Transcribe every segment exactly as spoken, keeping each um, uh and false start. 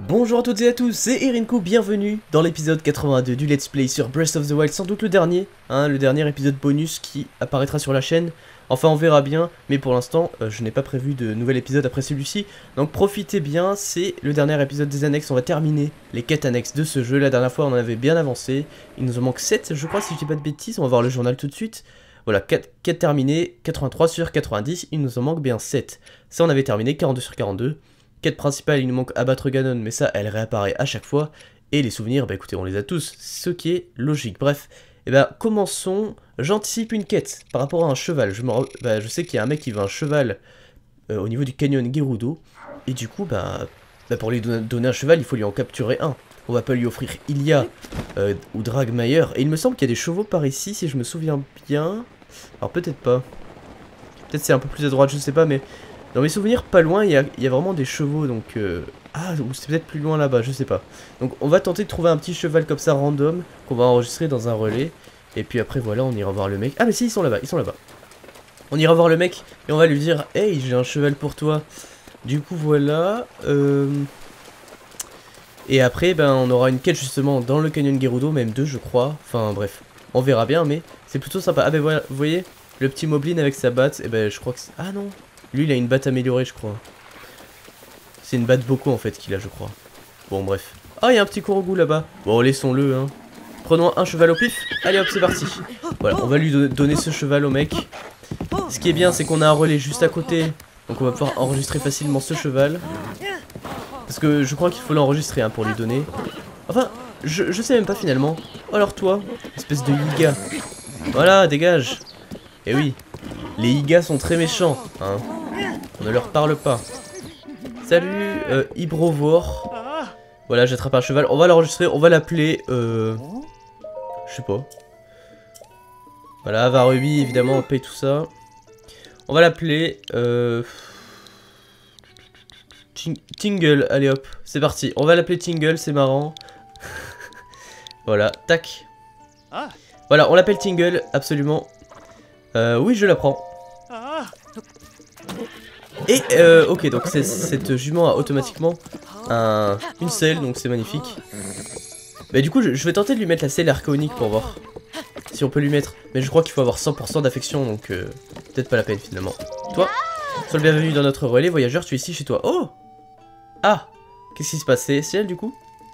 Bonjour à toutes et à tous, c'est Erinko, bienvenue dans l'épisode quatre-vingt-deux du Let's Play sur Breath of the Wild, sans doute le dernier, hein, le dernier épisode bonus qui apparaîtra sur la chaîne. Enfin on verra bien, mais pour l'instant euh, je n'ai pas prévu de nouvel épisode après celui-ci. Donc profitez bien, c'est le dernier épisode des annexes, on va terminer les quêtes annexes de ce jeu. La dernière fois on en avait bien avancé, il nous en manque sept je crois si je dis pas de bêtises, on va voir le journal tout de suite. Voilà, quatre quêtes terminées, quatre-vingt-trois sur quatre-vingt-dix, il nous en manque bien sept. Ça on avait terminé, quarante-deux sur quarante-deux. Quête principale, il nous manque abattre Ganon, mais ça elle réapparaît à chaque fois. Et les souvenirs, bah écoutez on les a tous, ce qui est logique. Bref, et bah commençons. J'anticipe une quête par rapport à un cheval. Je, me re... bah, je sais qu'il y a un mec qui veut un cheval euh, au niveau du canyon Gerudo. Et du coup, bah, bah pour lui don donner un cheval, il faut lui en capturer un. On va pas lui offrir Ilia euh, ou Dragmeier. Et il me semble qu'il y a des chevaux par ici, si je me souviens bien. Alors peut-être pas. Peut-être c'est un peu plus à droite, je sais pas, mais dans mes souvenirs, pas loin, il y a, il y a vraiment des chevaux, donc... Euh... Ah, ou c'est peut-être plus loin là-bas, je sais pas. Donc on va tenter de trouver un petit cheval comme ça, random, qu'on va enregistrer dans un relais. Et puis après, voilà, on ira voir le mec. Ah, mais si, ils sont là-bas, ils sont là-bas. On ira voir le mec et on va lui dire, hey, j'ai un cheval pour toi. Du coup, voilà. Euh... Et après, ben, on aura une quête justement dans le canyon Gerudo, même deux, je crois. Enfin, bref, on verra bien, mais c'est plutôt sympa. Ah, ben voilà, vous voyez, le petit Moblin avec sa batte, et ben, je crois que c'est... Ah non, lui, il a une batte améliorée, je crois. C'est une batte Boko, en fait, qu'il a, je crois. Bon, bref. Ah, il y a un petit Korogu là-bas. Bon, laissons-le, hein. Prenons un cheval au pif. Allez hop, c'est parti. Voilà, on va lui do donner ce cheval au mec. Ce qui est bien, c'est qu'on a un relais juste à côté. Donc on va pouvoir enregistrer facilement ce cheval. Parce que je crois qu'il faut l'enregistrer hein, pour lui donner. Enfin, je, je sais même pas finalement. Oh, alors toi, espèce de Yiga. Voilà, dégage. Et oui, les Yigas sont très méchants. Hein. On ne leur parle pas. Salut, euh, Ibrovor. Voilà, j'attrape un cheval. On va l'enregistrer, on va l'appeler... Euh... Je sais pas. Voilà, Varubi, évidemment, on paye tout ça. On va l'appeler... Euh... Tingle, allez hop, c'est parti. On va l'appeler Tingle, c'est marrant. Voilà, tac. Voilà, on l'appelle Tingle, absolument. Euh, oui, je la prends. Et, euh, ok, donc cette jument a automatiquement un, une selle, donc c'est magnifique. Bah du coup, je, je vais tenter de lui mettre la selle archaonique pour voir si on peut lui mettre. Mais je crois qu'il faut avoir cent pour cent d'affection, donc euh, peut-être pas la peine finalement. Toi, sois le bienvenu dans notre relais, voyageur, tu es ici chez toi. Oh! Ah! Qu'est-ce qui se passe? C'est elle du coup?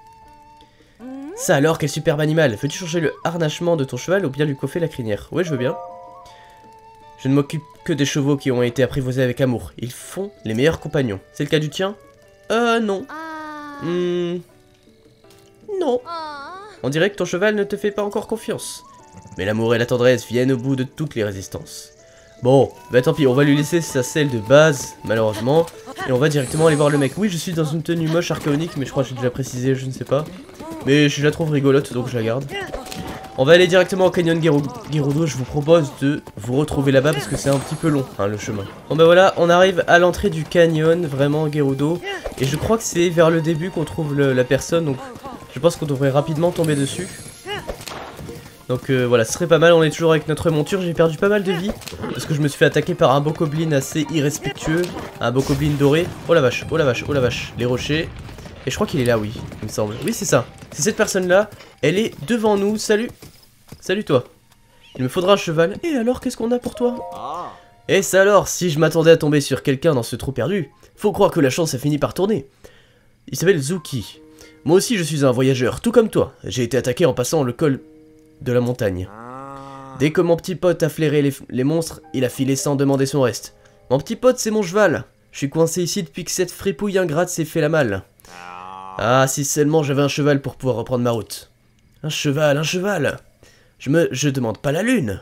Ça alors, quel superbe animal! Veux-tu changer le harnachement de ton cheval ou bien lui coiffer la crinière? Ouais, je veux bien. Je ne m'occupe que des chevaux qui ont été apprivoisés avec amour. Ils font les meilleurs compagnons. C'est le cas du tien? Euh, non. Hmm... Non. On dirait que ton cheval ne te fait pas encore confiance. Mais l'amour et la tendresse viennent au bout de toutes les résistances. Bon, bah tant pis, on va lui laisser sa selle de base, malheureusement. Et on va directement aller voir le mec. Oui, je suis dans une tenue moche archaonique, mais je crois que j'ai déjà précisé, je ne sais pas. Mais je la trouve rigolote, donc je la garde. On va aller directement au canyon Gerudo. Je vous propose de vous retrouver là-bas parce que c'est un petit peu long, hein, le chemin. Bon bah voilà, on arrive à l'entrée du canyon, vraiment Gerudo. Et je crois que c'est vers le début qu'on trouve le, la personne, donc je pense qu'on devrait rapidement tomber dessus. Donc euh, voilà, ce serait pas mal, on est toujours avec notre monture. J'ai perdu pas mal de vie parce que je me suis fait attaquer par un bokoblin assez irrespectueux. Un bokoblin doré. Oh la vache, oh la vache, oh la vache. Les rochers. Et je crois qu'il est là, oui, il me semble. Oui, c'est ça. C'est cette personne-là. Elle est devant nous. Salut. Salut toi. Il me faudra un cheval. Et alors, qu'est-ce qu'on a pour toi? Et ça alors, si je m'attendais à tomber sur quelqu'un dans ce trou perdu, faut croire que la chance a fini par tourner. Il s'appelle Zuki. Moi aussi, je suis un voyageur, tout comme toi. J'ai été attaqué en passant le col de la montagne. Dès que mon petit pote a flairé les, les monstres, il a filé sans demander son reste. Mon petit pote, c'est mon cheval. Je suis coincé ici depuis que cette fripouille ingrate s'est fait la malle. Ah, si seulement j'avais un cheval pour pouvoir reprendre ma route. Un cheval, un cheval. Je me... je demande pas la lune.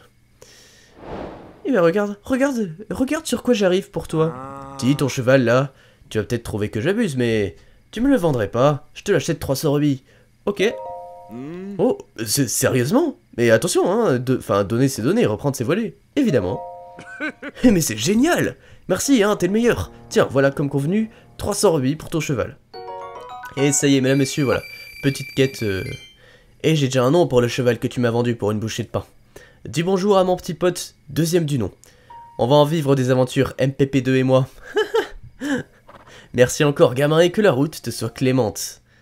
Eh ben regarde, regarde, regarde sur quoi j'arrive pour toi. Dis, ton cheval là, tu vas peut-être trouver que j'abuse, mais... Tu me le vendrais pas, je te l'achète trois cents rubis. Ok. Oh, sérieusement? Mais attention, hein, de... enfin, donner c'est donner, reprendre c'est voler. Évidemment. Mais c'est génial. Merci, hein, t'es le meilleur. Tiens, voilà, comme convenu, trois cents rubis pour ton cheval. Et ça y est, mesdames, messieurs, voilà. Petite quête. Euh... Et j'ai déjà un nom pour le cheval que tu m'as vendu pour une bouchée de pain. Dis bonjour à mon petit pote, deuxième du nom. On va en vivre des aventures, M P P deux et moi. Merci encore, gamin, et que la route te soit clémente.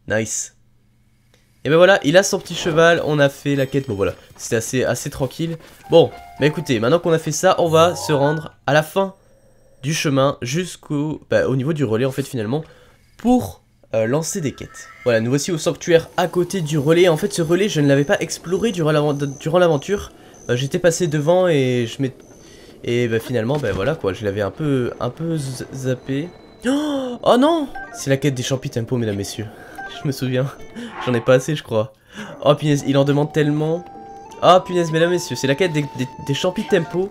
Nice. Et ben voilà, il a son petit cheval, on a fait la quête, bon voilà, c'était assez, assez tranquille. Bon, bah écoutez, maintenant qu'on a fait ça, on va se rendre à la fin du chemin jusqu'au bah, au niveau du relais en fait finalement, pour euh, lancer des quêtes. Voilà, nous voici au sanctuaire à côté du relais. En fait ce relais je ne l'avais pas exploré durant l'aventure, euh, j'étais passé devant et je m'ai... Et bah finalement, bah voilà quoi, je l'avais un peu, un peu zappé. Oh, oh non, c'est la quête des champis tempo, mesdames, messieurs. Je me souviens, j'en ai pas assez, je crois. Oh punaise, il en demande tellement. Oh punaise, mesdames, messieurs, c'est la quête des, des, des champis tempo.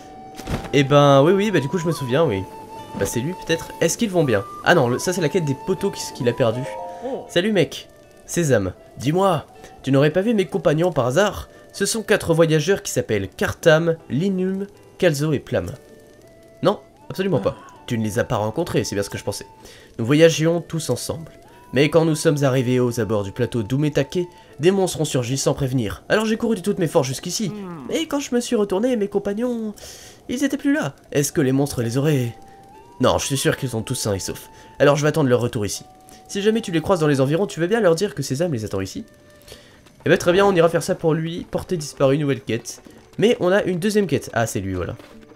Et ben, oui, oui, bah du coup, je me souviens, oui. Bah c'est lui, peut-être. Est-ce qu'ils vont bien? Ah non, le, ça c'est la quête des poteaux qu'il a perdu. Salut mec, Sésame, dis-moi, tu n'aurais pas vu mes compagnons par hasard? Ce sont quatre voyageurs qui s'appellent Cartam, Linum, Calzo et Plam. Non, absolument pas. Tu ne les as pas rencontrés, c'est bien ce que je pensais. Nous voyagions tous ensemble. Mais quand nous sommes arrivés aux abords du plateau d'Umetake, des monstres ont surgi sans prévenir. Alors j'ai couru de toutes mes forces jusqu'ici. Mais quand je me suis retourné, mes compagnons... Ils étaient plus là. Est-ce que les monstres les auraient... Non, je suis sûr qu'ils sont tous sains et saufs. Alors je vais attendre leur retour ici. Si jamais tu les croises dans les environs, tu veux bien leur dire que Sésame les attend ici? Eh ben très bien, on ira faire ça pour lui. Portée disparue, nouvelle quête. Mais on a une deuxième quête. Ah, c'est lui, voilà.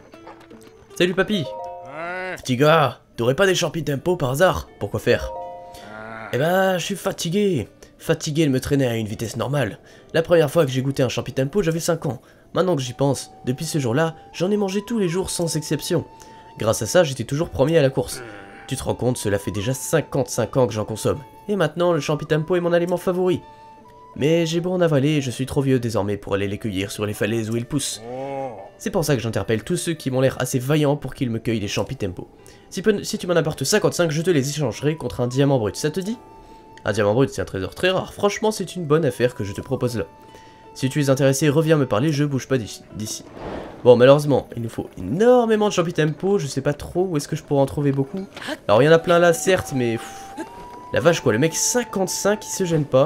Salut papy. Petit gars, t'aurais pas des champis tempo par hasard? Pourquoi faire? Eh ben, je suis fatigué. Fatigué de me traîner à une vitesse normale. La première fois que j'ai goûté un champi tempo, j'avais cinq ans. Maintenant que j'y pense, depuis ce jour-là, j'en ai mangé tous les jours sans exception. Grâce à ça, j'étais toujours premier à la course. Tu te rends compte, cela fait déjà cinquante-cinq ans que j'en consomme. Et maintenant, le champi tempo est mon aliment favori. Mais j'ai beau en avaler, je suis trop vieux désormais pour aller les cueillir sur les falaises où ils poussent. C'est pour ça que j'interpelle tous ceux qui m'ont l'air assez vaillants pour qu'ils me cueillent les champis tempo. Si, si tu m'en apportes cinquante-cinq, je te les échangerai contre un diamant brut, ça te dit? Un diamant brut, c'est un trésor très rare. Franchement, c'est une bonne affaire que je te propose là. Si tu es intéressé, reviens me parler, je bouge pas d'ici. Bon, malheureusement, il nous faut énormément de champis tempo, je sais pas trop où est-ce que je pourrais en trouver beaucoup. Alors, il y en a plein là, certes, mais... Pff, la vache quoi, le mec cinquante-cinq, il se gêne pas.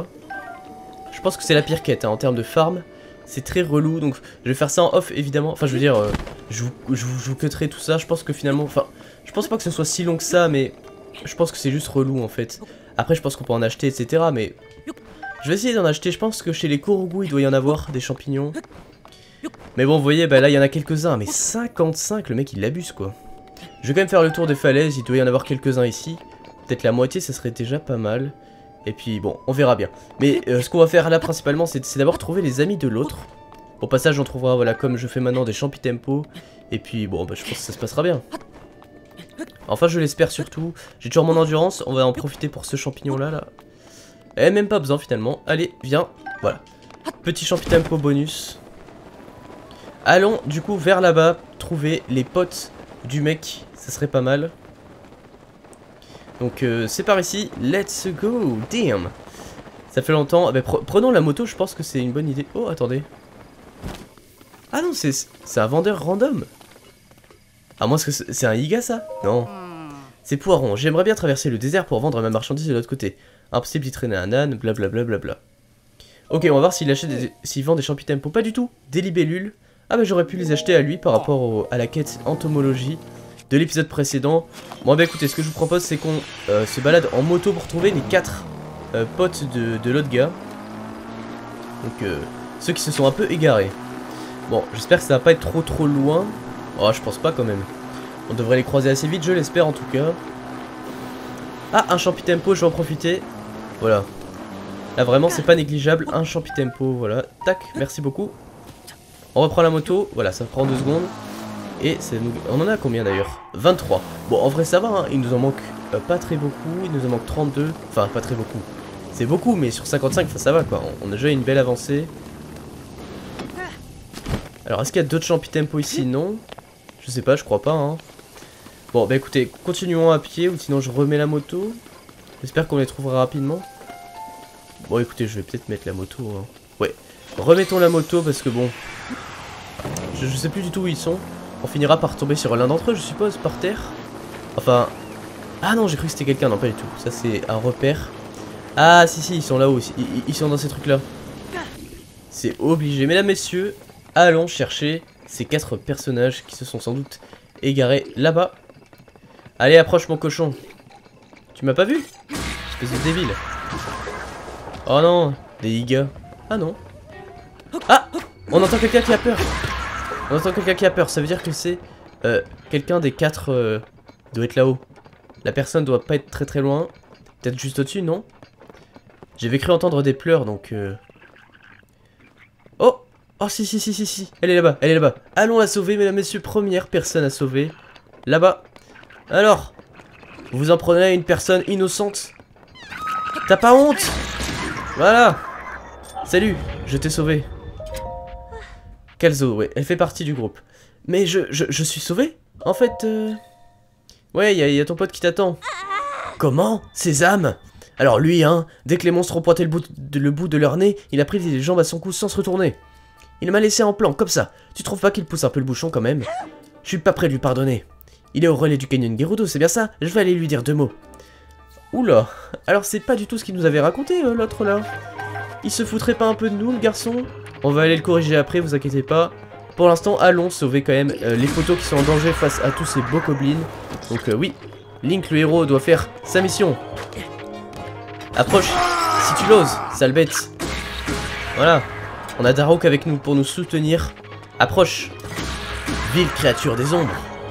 Je pense que c'est la pire quête hein, en termes de farm. C'est très relou, donc je vais faire ça en off évidemment. Enfin, je veux dire, euh, je vous, je vous, je vous cutterai tout ça. Je pense que finalement, enfin, je pense pas que ce soit si long que ça, mais je pense que c'est juste relou en fait. Après, je pense qu'on peut en acheter, et cetera. Mais je vais essayer d'en acheter. Je pense que chez les Korogu, il doit y en avoir des champignons. Mais bon, vous voyez, bah là, il y en a quelques-uns. Mais cinquante-cinq, le mec, il l'abuse quoi. Je vais quand même faire le tour des falaises. Il doit y en avoir quelques-uns ici. Peut-être la moitié, ça serait déjà pas mal. Et puis bon, on verra bien. Mais euh, ce qu'on va faire là principalement, c'est d'abord trouver les amis de l'autre. Au passage, on trouvera, voilà, comme je fais maintenant, des champis tempo. Et puis bon, bah, je pense que ça se passera bien. Enfin, je l'espère surtout. J'ai toujours mon endurance, on va en profiter pour ce champignon là, là. Eh, même pas besoin finalement. Allez, viens, voilà. Petit champi tempo bonus. Allons du coup vers là-bas, trouver les potes du mec, ça serait pas mal. Donc euh, c'est par ici, let's go, damn. Ça fait longtemps, ah, bah, pre prenons la moto, je pense que c'est une bonne idée. Oh attendez. Ah non, c'est un vendeur random. Ah moi, c'est un Iga ça? Non. C'est Poiron, j'aimerais bien traverser le désert pour vendre ma marchandise de l'autre côté. Impossible d'y traîner un âne, blablabla. Bla, bla, bla. Ok, on va voir s'il achète des... s'il vend des champis tempo. Pas du tout, des libellules. Ah bah j'aurais pu les acheter à lui par rapport au... à la quête entomologie de l'épisode précédent. Bon bah écoutez, ce que je vous propose c'est qu'on euh, se balade en moto pour trouver les quatre euh, potes de, de l'autre gars. Donc euh, ceux qui se sont un peu égarés. Bon, j'espère que ça va pas être trop trop loin. Oh, je pense pas quand même. On devrait les croiser assez vite, je l'espère en tout cas. Ah, un champi tempo, je vais en profiter. Voilà. Là vraiment c'est pas négligeable, un champi tempo, voilà. Tac, merci beaucoup. On reprend la moto, voilà, ça prend deux secondes. Et nous... on en a combien d'ailleurs? vingt-trois. Bon, en vrai ça va, hein. Il nous en manque euh, pas très beaucoup, il nous en manque trente-deux. Enfin, pas très beaucoup. C'est beaucoup, mais sur cinquante-cinq, enfin, ça va quoi. On a déjà une belle avancée. Alors, est-ce qu'il y a d'autres champis tempo ici? Non. Je sais pas, je crois pas. Hein. Bon, bah écoutez, continuons à pied, ou sinon je remets la moto. J'espère qu'on les trouvera rapidement. Bon, écoutez, je vais peut-être mettre la moto. Hein. Ouais, remettons la moto parce que bon... Je, je sais plus du tout où ils sont. On finira par tomber sur l'un d'entre eux, je suppose, par terre. Enfin... Ah non, j'ai cru que c'était quelqu'un, non pas du tout. Ça c'est un repère. Ah si si, ils sont là-haut, ils, ils sont dans ces trucs-là. C'est obligé. Mesdames, messieurs, allons chercher ces quatre personnages qui se sont sans doute égarés là-bas. Allez, approche mon cochon. Tu m'as pas vu? Espèce de débile. Oh non, des higas. Ah non. Ah, on entend quelqu'un qui a peur. On entend quelqu'un qui a peur, ça veut dire que c'est euh, quelqu'un des quatre euh, doit être là-haut. La personne doit pas être très très loin. Peut-être juste au-dessus, non? J'avais cru entendre des pleurs, donc... Euh... Oh! Oh si si si si si, elle est là-bas, elle est là-bas. Allons la sauver, mesdames, messieurs, première personne à sauver. Là-bas. Alors, vous en prenez une personne innocente? T'as pas honte? Voilà. Salut, je t'ai sauvé. Calzo, ouais, elle fait partie du groupe. Mais je, je, je suis sauvé? En fait, euh... ouais, il y, y a ton pote qui t'attend. Comment? Sésame? Alors lui, hein, dès que les monstres ont pointé le bout de, le bout de leur nez, il a pris les jambes à son cou sans se retourner. Il m'a laissé en plan, comme ça. Tu trouves pas qu'il pousse un peu le bouchon quand même? Je suis pas prêt de lui pardonner. Il est au relais du Canyon Gerudo, c'est bien ça? Je vais aller lui dire deux mots. Oula, alors c'est pas du tout ce qu'il nous avait raconté, euh, l'autre là. Il se foutrait pas un peu de nous, le garçon? On va aller le corriger après, vous inquiétez pas. Pour l'instant, allons sauver quand même euh, les photos qui sont en danger face à tous ces bokoblins. Donc euh, oui, Link le héros doit faire sa mission. Approche, si tu l'oses, sale bête. Voilà, on a Darok avec nous pour nous soutenir. Approche, vile créature des ombres.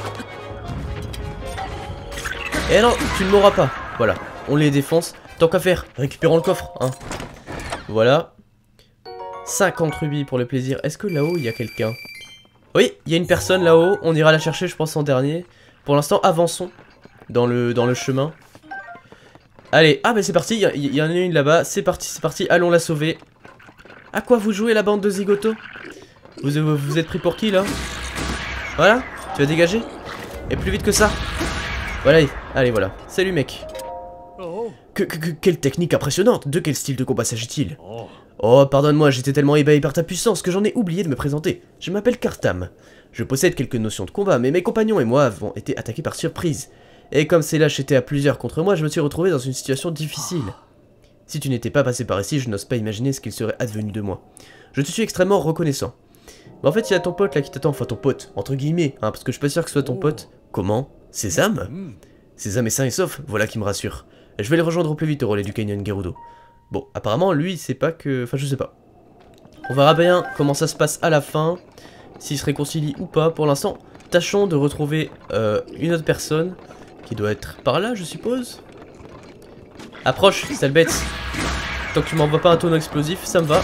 Et non, tu ne mourras pas. Voilà, on les défonce. Tant qu'à faire, récupérons le coffre, hein. Voilà. cinquante rubis pour le plaisir. Est-ce que là-haut, il y a quelqu'un? Oui, il y a une personne là-haut. On ira la chercher, je pense, en dernier. Pour l'instant, avançons dans le, dans le chemin. Allez, ah bah c'est parti, il y, y en a une là-bas. C'est parti, c'est parti, allons la sauver. À quoi vous jouez, la bande de zigotos? vous, vous, vous êtes pris pour qui, là? Voilà, tu vas dégager? Et plus vite que ça. Voilà, allez, voilà. Salut, mec. Que, que, que, quelle technique impressionnante! De quel style de combat s'agit-il? Oh, pardonne-moi, j'étais tellement ébahi par ta puissance que j'en ai oublié de me présenter. Je m'appelle Kartam. Je possède quelques notions de combat, mais mes compagnons et moi avons été attaqués par surprise. Et comme ces lâches étaient à plusieurs contre moi, je me suis retrouvé dans une situation difficile. Si tu n'étais pas passé par ici, je n'ose pas imaginer ce qu'il serait advenu de moi. Je te suis extrêmement reconnaissant. Mais en fait, il y a ton pote là qui t'attend, enfin ton pote, entre guillemets, hein, parce que je suis pas sûr que ce soit ton pote. Comment? Sésame? Sésame est sain et sauf, voilà qui me rassure. Je vais les rejoindre au plus vite au relais du Canyon Gerudo. Bon, apparemment, lui, il sait pas que... Enfin, je sais pas. On verra bien comment ça se passe à la fin, s'il se réconcilie ou pas. Pour l'instant, tâchons de retrouver euh, une autre personne, qui doit être par là, je suppose. Approche, sale bête. Tant que tu m'envoies pas un tonneau explosif, ça me va.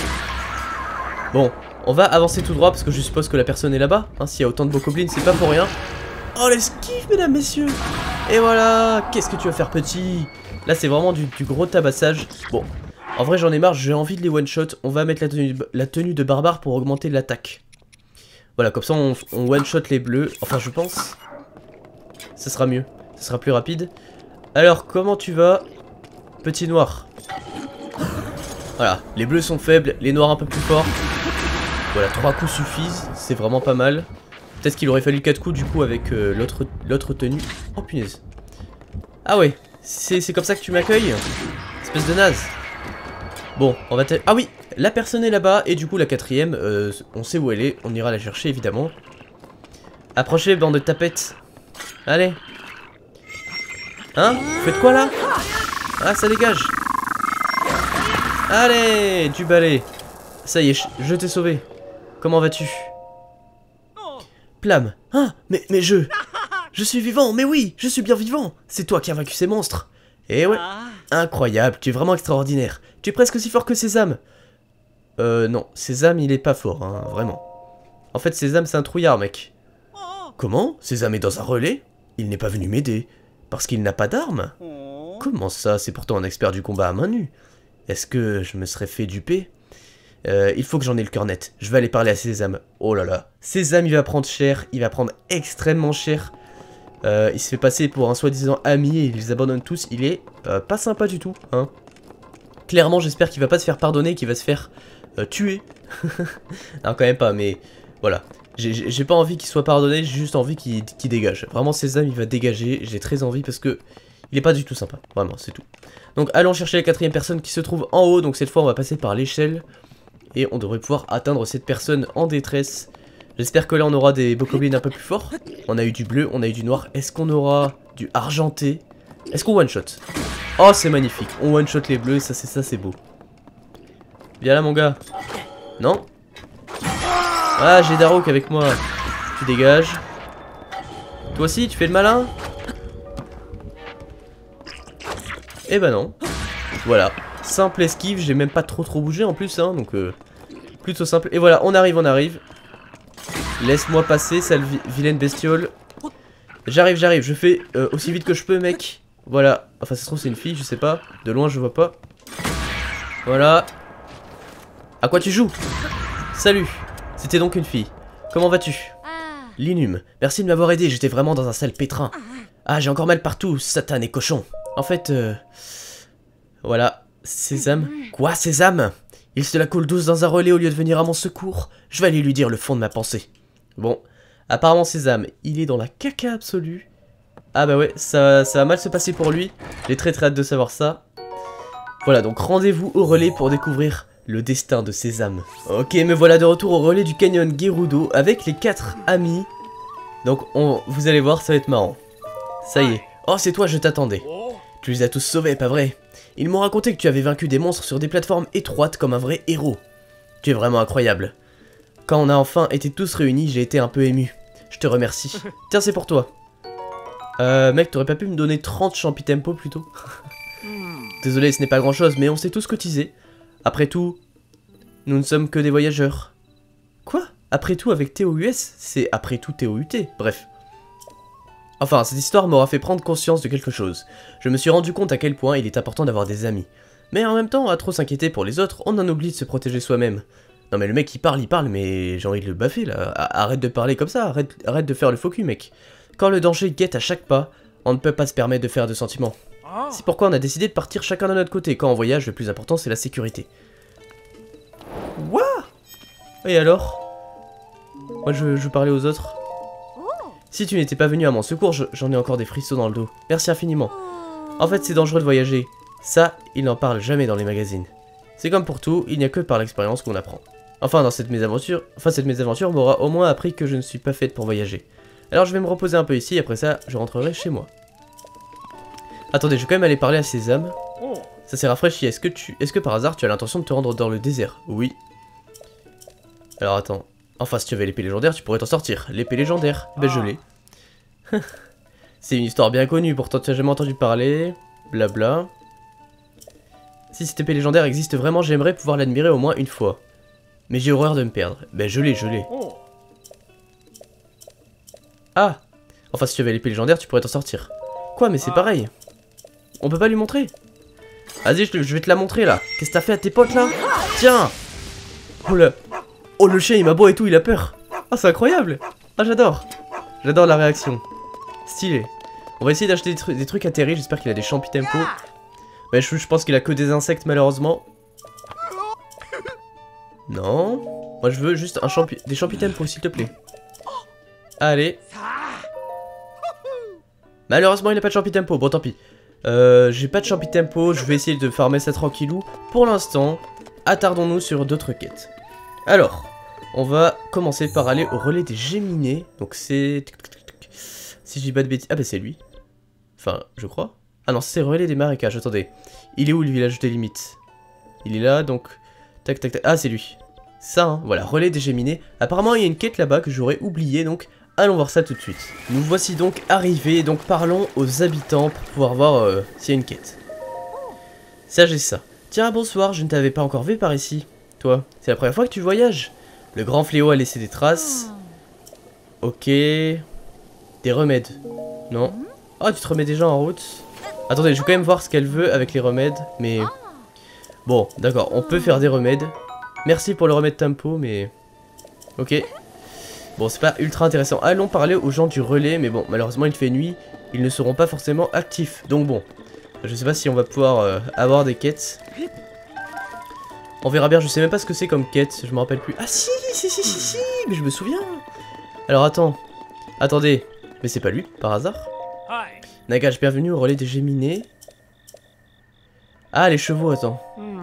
Bon, on va avancer tout droit, parce que je suppose que la personne est là-bas. Hein, s'il y a autant de bokoblins, c'est pas pour rien. Oh, l'esquive, mesdames, messieurs. Et voilà, qu'est-ce que tu vas faire, petit? Là, c'est vraiment du, du gros tabassage. Bon, en vrai, j'en ai marre, j'ai envie de les one-shot. On va mettre la tenue, la tenue de barbare pour augmenter l'attaque. Voilà, comme ça, on, on one-shot les bleus. Enfin, je pense. Ce sera mieux, ce sera plus rapide. Alors, comment tu vas, petit noir? Voilà, les bleus sont faibles, les noirs un peu plus forts. Voilà, trois coups suffisent, c'est vraiment pas mal. Peut-être qu'il aurait fallu quatre coups du coup avec euh, l'autre l'autre tenue. Oh punaise. Ah ouais, c'est comme ça que tu m'accueilles? Espèce de naze. Bon, on va... Ah oui, la personne est là-bas et du coup la quatrième, euh, on sait où elle est, on ira la chercher évidemment. Approchez, bande de tapettes. Allez. Hein? Vous faites quoi là? Ah, ça dégage. Allez, du balai. Ça y est, je t'ai sauvé. Comment vas-tu? Plam. Ah, mais, mais je... Je suis vivant, mais oui, je suis bien vivant. C'est toi qui as vaincu ces monstres. Eh ouais. Incroyable, tu es vraiment extraordinaire. Tu es presque aussi fort que Sésame. Euh, non, Sésame, il est pas fort, hein, vraiment. En fait, Sésame, c'est un trouillard, mec. Comment? Sésame est dans un relais? Il n'est pas venu m'aider. Parce qu'il n'a pas d'armes? Comment ça? C'est pourtant un expert du combat à main nue. Est-ce que je me serais fait duper? Euh, il faut que j'en ai le cœur net. Je vais aller parler à Sésame. Oh là là. Sésame, il va prendre cher. Il va prendre extrêmement cher. Euh, il se fait passer pour un soi-disant ami et il les abandonne tous. Il est euh, pas sympa du tout, hein. Clairement, j'espère qu'il va pas se faire pardonner, qu'il va se faire euh, tuer. Non, quand même pas, mais voilà. J'ai pas envie qu'il soit pardonné, j'ai juste envie qu'il qu'il dégage. Vraiment, Sésame, il va dégager. J'ai très envie parce que il est pas du tout sympa. Vraiment, c'est tout. Donc, allons chercher la quatrième personne qui se trouve en haut. Donc, cette fois, on va passer par l'échelle. Et on devrait pouvoir atteindre cette personne en détresse. J'espère que là on aura des bokoblins un peu plus forts. On a eu du bleu, on a eu du noir. Est-ce qu'on aura du argenté? Est-ce qu'on one shot? Oh, c'est magnifique. On one shot les bleus, ça c'est ça c'est beau. Viens là mon gars. Non. Ah, j'ai Darok avec moi. Tu dégages. Toi aussi, tu fais le malin? Eh ben non. Voilà. Simple esquive, j'ai même pas trop trop bougé en plus, hein, donc euh, plutôt simple. Et voilà, on arrive, on arrive. Laisse-moi passer, sale vi vilaine bestiole. J'arrive, j'arrive, je fais euh, aussi vite que je peux, mec. Voilà. Enfin, ça se trouve, c'est une fille, je sais pas. De loin, je vois pas. Voilà. À quoi tu joues? Salut. C'était donc une fille. Comment vas-tu? Linum, merci de m'avoir aidé, j'étais vraiment dans un sale pétrin. Ah, j'ai encore mal partout, satan et cochon. En fait, euh... voilà. Sésame. Quoi, Sésame? Il se la coule douce dans un relais au lieu de venir à mon secours. Je vais aller lui dire le fond de ma pensée. Bon. Apparemment, Sésame, il est dans la caca absolue. Ah bah ouais, ça, ça va mal se passer pour lui. J'ai très très hâte de savoir ça. Voilà, donc rendez-vous au relais pour découvrir le destin de Sésame. Ok, me voilà de retour au relais du canyon Gerudo avec les quatre amis. Donc, on, vous allez voir, ça va être marrant. Ça y est. Oh, c'est toi, je t'attendais. Tu les as tous sauvés, pas vrai? Ils m'ont raconté que tu avais vaincu des monstres sur des plateformes étroites comme un vrai héros. Tu es vraiment incroyable. Quand on a enfin été tous réunis, j'ai été un peu ému. Je te remercie. Tiens, c'est pour toi. Euh, mec, t'aurais pas pu me donner trente champitempo plutôt? Désolé, ce n'est pas grand chose, mais on s'est tous cotisés. Après tout, nous ne sommes que des voyageurs. Quoi? Après tout avec T O U S? C'est après tout T O U T, bref. Enfin, cette histoire m'aura fait prendre conscience de quelque chose. Je me suis rendu compte à quel point il est important d'avoir des amis. Mais en même temps, à trop s'inquiéter pour les autres, on en oublie de se protéger soi-même. Non mais le mec il parle, il parle, mais j'ai envie de le baffer là. Arrête de parler comme ça, arrête, arrête de faire le faux cul, mec. Quand le danger guette à chaque pas, on ne peut pas se permettre de faire de sentiments. C'est pourquoi on a décidé de partir chacun de notre côté. Quand on voyage, le plus important c'est la sécurité. What? Et alors? Moi je, je parlais aux autres. Si tu n'étais pas venu à mon secours, j'en ai encore des frissons dans le dos. Merci infiniment. En fait, c'est dangereux de voyager. Ça, ils n'en parlent jamais dans les magazines. C'est comme pour tout, il n'y a que par l'expérience qu'on apprend. Enfin, dans cette mésaventure, enfin, cette mésaventure m'aura au moins appris que je ne suis pas faite pour voyager. Alors je vais me reposer un peu ici, et après ça, je rentrerai chez moi. Attendez, je vais quand même aller parler à Sésame. Ça s'est rafraîchi. Est-ce que tu, est-ce que par hasard tu as l'intention de te rendre dans le désert? Oui. Alors attends. Enfin, si tu avais l'épée légendaire, tu pourrais t'en sortir. L'épée légendaire, ben je l'ai. C'est une histoire bien connue, pourtant tu n'as jamais entendu parler. Blabla. Si cette épée légendaire existe vraiment, j'aimerais pouvoir l'admirer au moins une fois. Mais j'ai horreur de me perdre. Ben je l'ai, je l'ai. Ah. Enfin, si tu avais l'épée légendaire, tu pourrais t'en sortir. Quoi, mais c'est pareil. On peut pas lui montrer? Vas-y, je, je vais te la montrer là. Qu'est-ce que t'as fait à tes potes là? Tiens. Oh là. Oh le chien il m'a beau et tout, il a peur. Ah c'est incroyable. Ah j'adore. J'adore la réaction. Stylé. On va essayer d'acheter des, tru des trucs atterris, j'espère qu'il a des champitempo. Mais je, je pense qu'il a que des insectes malheureusement. Non. Moi je veux juste un champi des champitempo s'il te plaît. Allez. Malheureusement il a pas de champitempo, bon tant pis. Euh, j'ai pas de champitempo, je vais essayer de farmer ça tranquillou. Pour l'instant, attardons-nous sur d'autres quêtes. Alors, on va commencer par aller au relais des Géminés. Donc c'est... Si je dis pas de bêtises... Ah bah c'est lui. Enfin, je crois. Ah non, c'est le relais des marécages, attendez. Il est où le village des limites? Il est là, donc... Tac, tac, tac. Ah, c'est lui. Ça, hein. Voilà, relais des Géminés. Apparemment, il y a une quête là-bas que j'aurais oublié, donc allons voir ça tout de suite. Nous voici donc arrivés, donc parlons aux habitants pour pouvoir voir euh, s'il y a une quête. Ça, j'ai ça. Tiens, bonsoir, je ne t'avais pas encore vu par ici. Toi, c'est la première fois que tu voyages? Le grand fléau a laissé des traces. Ok. Des remèdes. Non. Oh, tu te remets déjà en route. Attendez, je vais quand même voir ce qu'elle veut avec les remèdes. Mais... Bon, d'accord, on peut faire des remèdes. Merci pour le remède tempo, mais... Ok. Bon, c'est pas ultra intéressant. Allons parler aux gens du relais, mais bon, malheureusement, il fait nuit. Ils ne seront pas forcément actifs. Donc bon, je sais pas si on va pouvoir euh, avoir des quêtes. On verra bien, je sais même pas ce que c'est comme quête, je me rappelle plus. Ah si, si, si, si, si, mais je me souviens. Alors attends, attendez, mais c'est pas lui, par hasard? Nagash, bienvenue au relais des Géminés. Ah, les chevaux, attends.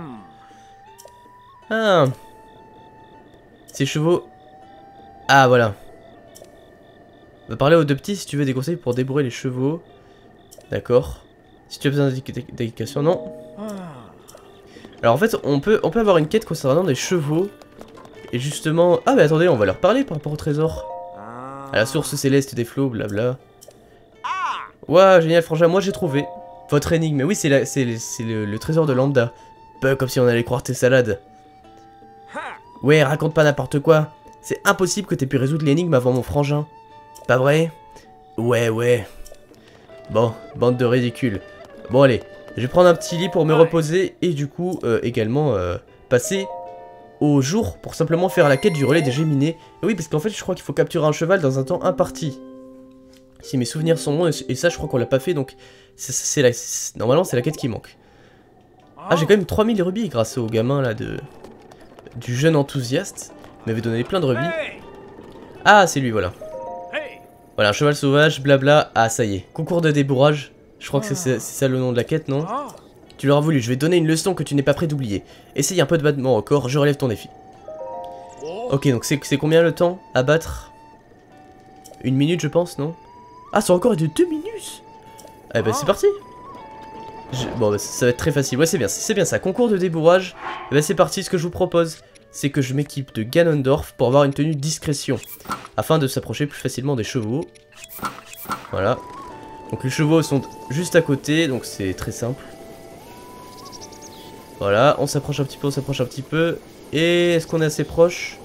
Ah. Ces chevaux... Ah, voilà. On va parler aux deux petits si tu veux des conseils pour débrouiller les chevaux. D'accord. Si tu as besoin d'indications, non. Alors en fait, on peut, on peut avoir une quête concernant des chevaux. Et justement... Ah mais attendez, on va leur parler par rapport au trésor. À la source céleste des flots, blabla. Ouah, génial frangin, moi j'ai trouvé votre énigme. Mais oui, c'est le, le trésor de Lambda. Pas comme si on allait croire tes salades. Ouais, raconte pas n'importe quoi. C'est impossible que t'aies pu résoudre l'énigme avant mon frangin. Pas vrai? Ouais, ouais. Bon, bande de ridicules. Bon allez, je vais prendre un petit lit pour me reposer. Et du coup, euh, également, euh, passer au jour pour simplement faire la quête du relais des Géminés. Et oui, parce qu'en fait, je crois qu'il faut capturer un cheval dans un temps imparti. Si mes souvenirs sont bons, et ça, je crois qu'on l'a pas fait, donc c'est la... Normalement, c'est la quête qui manque. Ah, j'ai quand même trois mille rubis grâce au gamin, là, de... du jeune enthousiaste. Il m'avait donné plein de rubis. Ah, c'est lui, voilà. Voilà, un cheval sauvage, blabla. Ah, ça y est. Concours de débourrage. Je crois que c'est ça le nom de la quête, non? Tu l'auras voulu, je vais te donner une leçon que tu n'es pas prêt d'oublier. Essaye un peu de battement encore, je relève ton défi. Ok, donc c'est combien le temps à battre? Une minute, je pense, non? Ah, c'est encore de deux minutes. Eh ben, c'est parti. Je... Bon, bah, ça va être très facile. Ouais, c'est bien, c'est bien ça. Concours de débourrage. Eh ben, c'est parti. Ce que je vous propose, c'est que je m'équipe de Ganondorf pour avoir une tenue discrétion, afin de s'approcher plus facilement des chevaux. Voilà. Donc les chevaux sont juste à côté, donc c'est très simple. Voilà, on s'approche un petit peu, on s'approche un petit peu. Et est-ce qu'on est assez proche?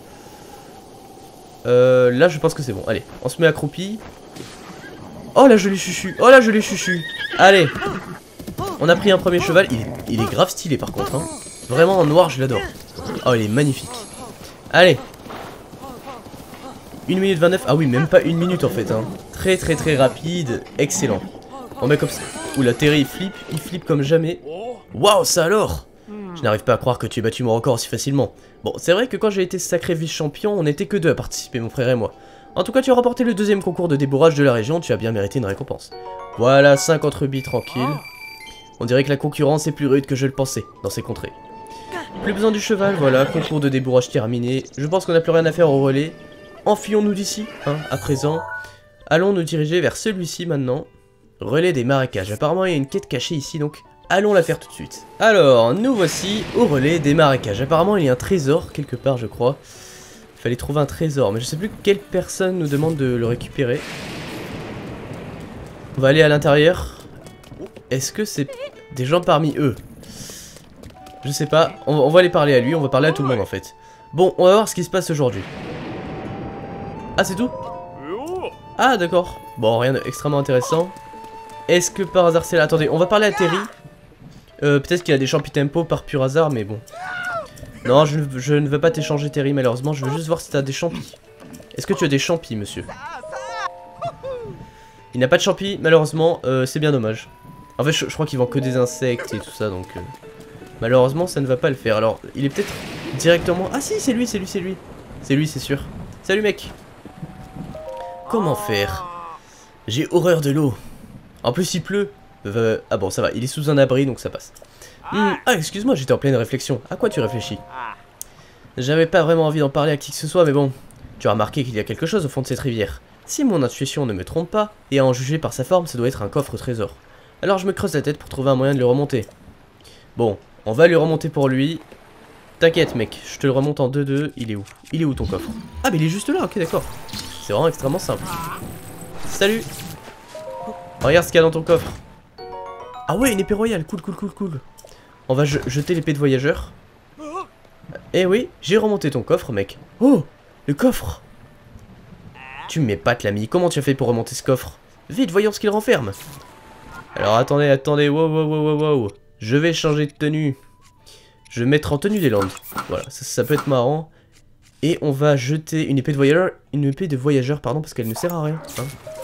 euh, Là, je pense que c'est bon. Allez, on se met accroupi. Oh là, je l'ai chuchu. Oh là, je l'ai chuchu. Allez. On a pris un premier cheval. Il est, il est grave stylé par contre. Hein. Vraiment en noir, je l'adore. Oh, il est magnifique. Allez. une minute vingt-neuf. Ah oui, même pas une minute en fait. Hein. Très très très rapide. Excellent. On met comme ça. Ouh, la Terry, il flippe. Il flippe comme jamais. Waouh, ça alors. Je n'arrive pas à croire que tu aies battu mon record si facilement. Bon, c'est vrai que quand j'ai été sacré vice-champion, on n'était que deux à participer, mon frère et moi. En tout cas, tu as remporté le deuxième concours de débourrage de la région, tu as bien mérité une récompense. Voilà, cinquante rubis tranquille. On dirait que la concurrence est plus rude que je le pensais, dans ces contrées. Plus besoin du cheval, voilà, concours de débourrage terminé. Je pense qu'on n'a plus rien à faire au relais. Enfuyons-nous d'ici, hein, à présent. Allons nous diriger vers celui-ci maintenant. Relais des marécages. Apparemment, il y a une quête cachée ici, donc allons la faire tout de suite. Alors, nous voici au relais des marécages. Apparemment, il y a un trésor, quelque part, je crois. Il fallait trouver un trésor, mais je sais plus quelle personne nous demande de le récupérer. On va aller à l'intérieur. Est-ce que c'est des gens parmi eux? Je sais pas, on, on va aller parler à lui, on va parler à tout le monde en fait. Bon, on va voir ce qui se passe aujourd'hui. Ah, c'est tout? Ah, d'accord. Bon, rien d'extrêmement intéressant. Est-ce que par hasard c'est là? Attendez, on va parler à Terry. Euh, peut-être qu'il a des champi tempo par pur hasard, mais bon. Non, je, je ne veux pas t'échanger Terry, malheureusement. Je veux juste voir si t'as des champis. Est-ce que tu as des champis, monsieur? Il n'a pas de champis, malheureusement. Euh, c'est bien dommage. En fait, je, je crois qu'il vend que des insectes et tout ça, donc... Euh, malheureusement, ça ne va pas le faire. Alors, il est peut-être directement... Ah si, c'est lui, c'est lui, c'est lui. C'est lui, c'est sûr. Salut, mec. Comment faire? J'ai horreur de l'eau. En plus, il pleut. Euh, ah bon, ça va. Il est sous un abri, donc ça passe. Mmh. Ah, excuse-moi, j'étais en pleine réflexion. À quoi tu réfléchis? J'avais pas vraiment envie d'en parler à qui que ce soit, mais bon. Tu as remarqué qu'il y a quelque chose au fond de cette rivière. Si mon intuition ne me trompe pas, et à en juger par sa forme, ça doit être un coffre trésor. Alors je me creuse la tête pour trouver un moyen de le remonter. Bon, on va lui remonter pour lui. T'inquiète, mec, je te le remonte en deux deux. Il est où? Il est où ton coffre? Ah, mais il est juste là, ok, d'accord. C'est vraiment extrêmement simple. Salut. Regarde ce qu'il y a dans ton coffre. Ah ouais, une épée royale, cool, cool, cool, cool. On va jeter l'épée de voyageur. Eh oui, j'ai remonté ton coffre, mec. Oh, le coffre. Tu m'épates, l'ami. Comment tu as fait pour remonter ce coffre? Vite, voyons ce qu'il renferme. Alors, attendez, attendez. Wow, wow, wow, wow, wow. Je vais changer de tenue. Je vais mettre en tenue des Landes. Voilà, ça, ça peut être marrant. Et on va jeter une épée de voyageur. Une épée de voyageur, pardon, parce qu'elle ne sert à rien. Hein.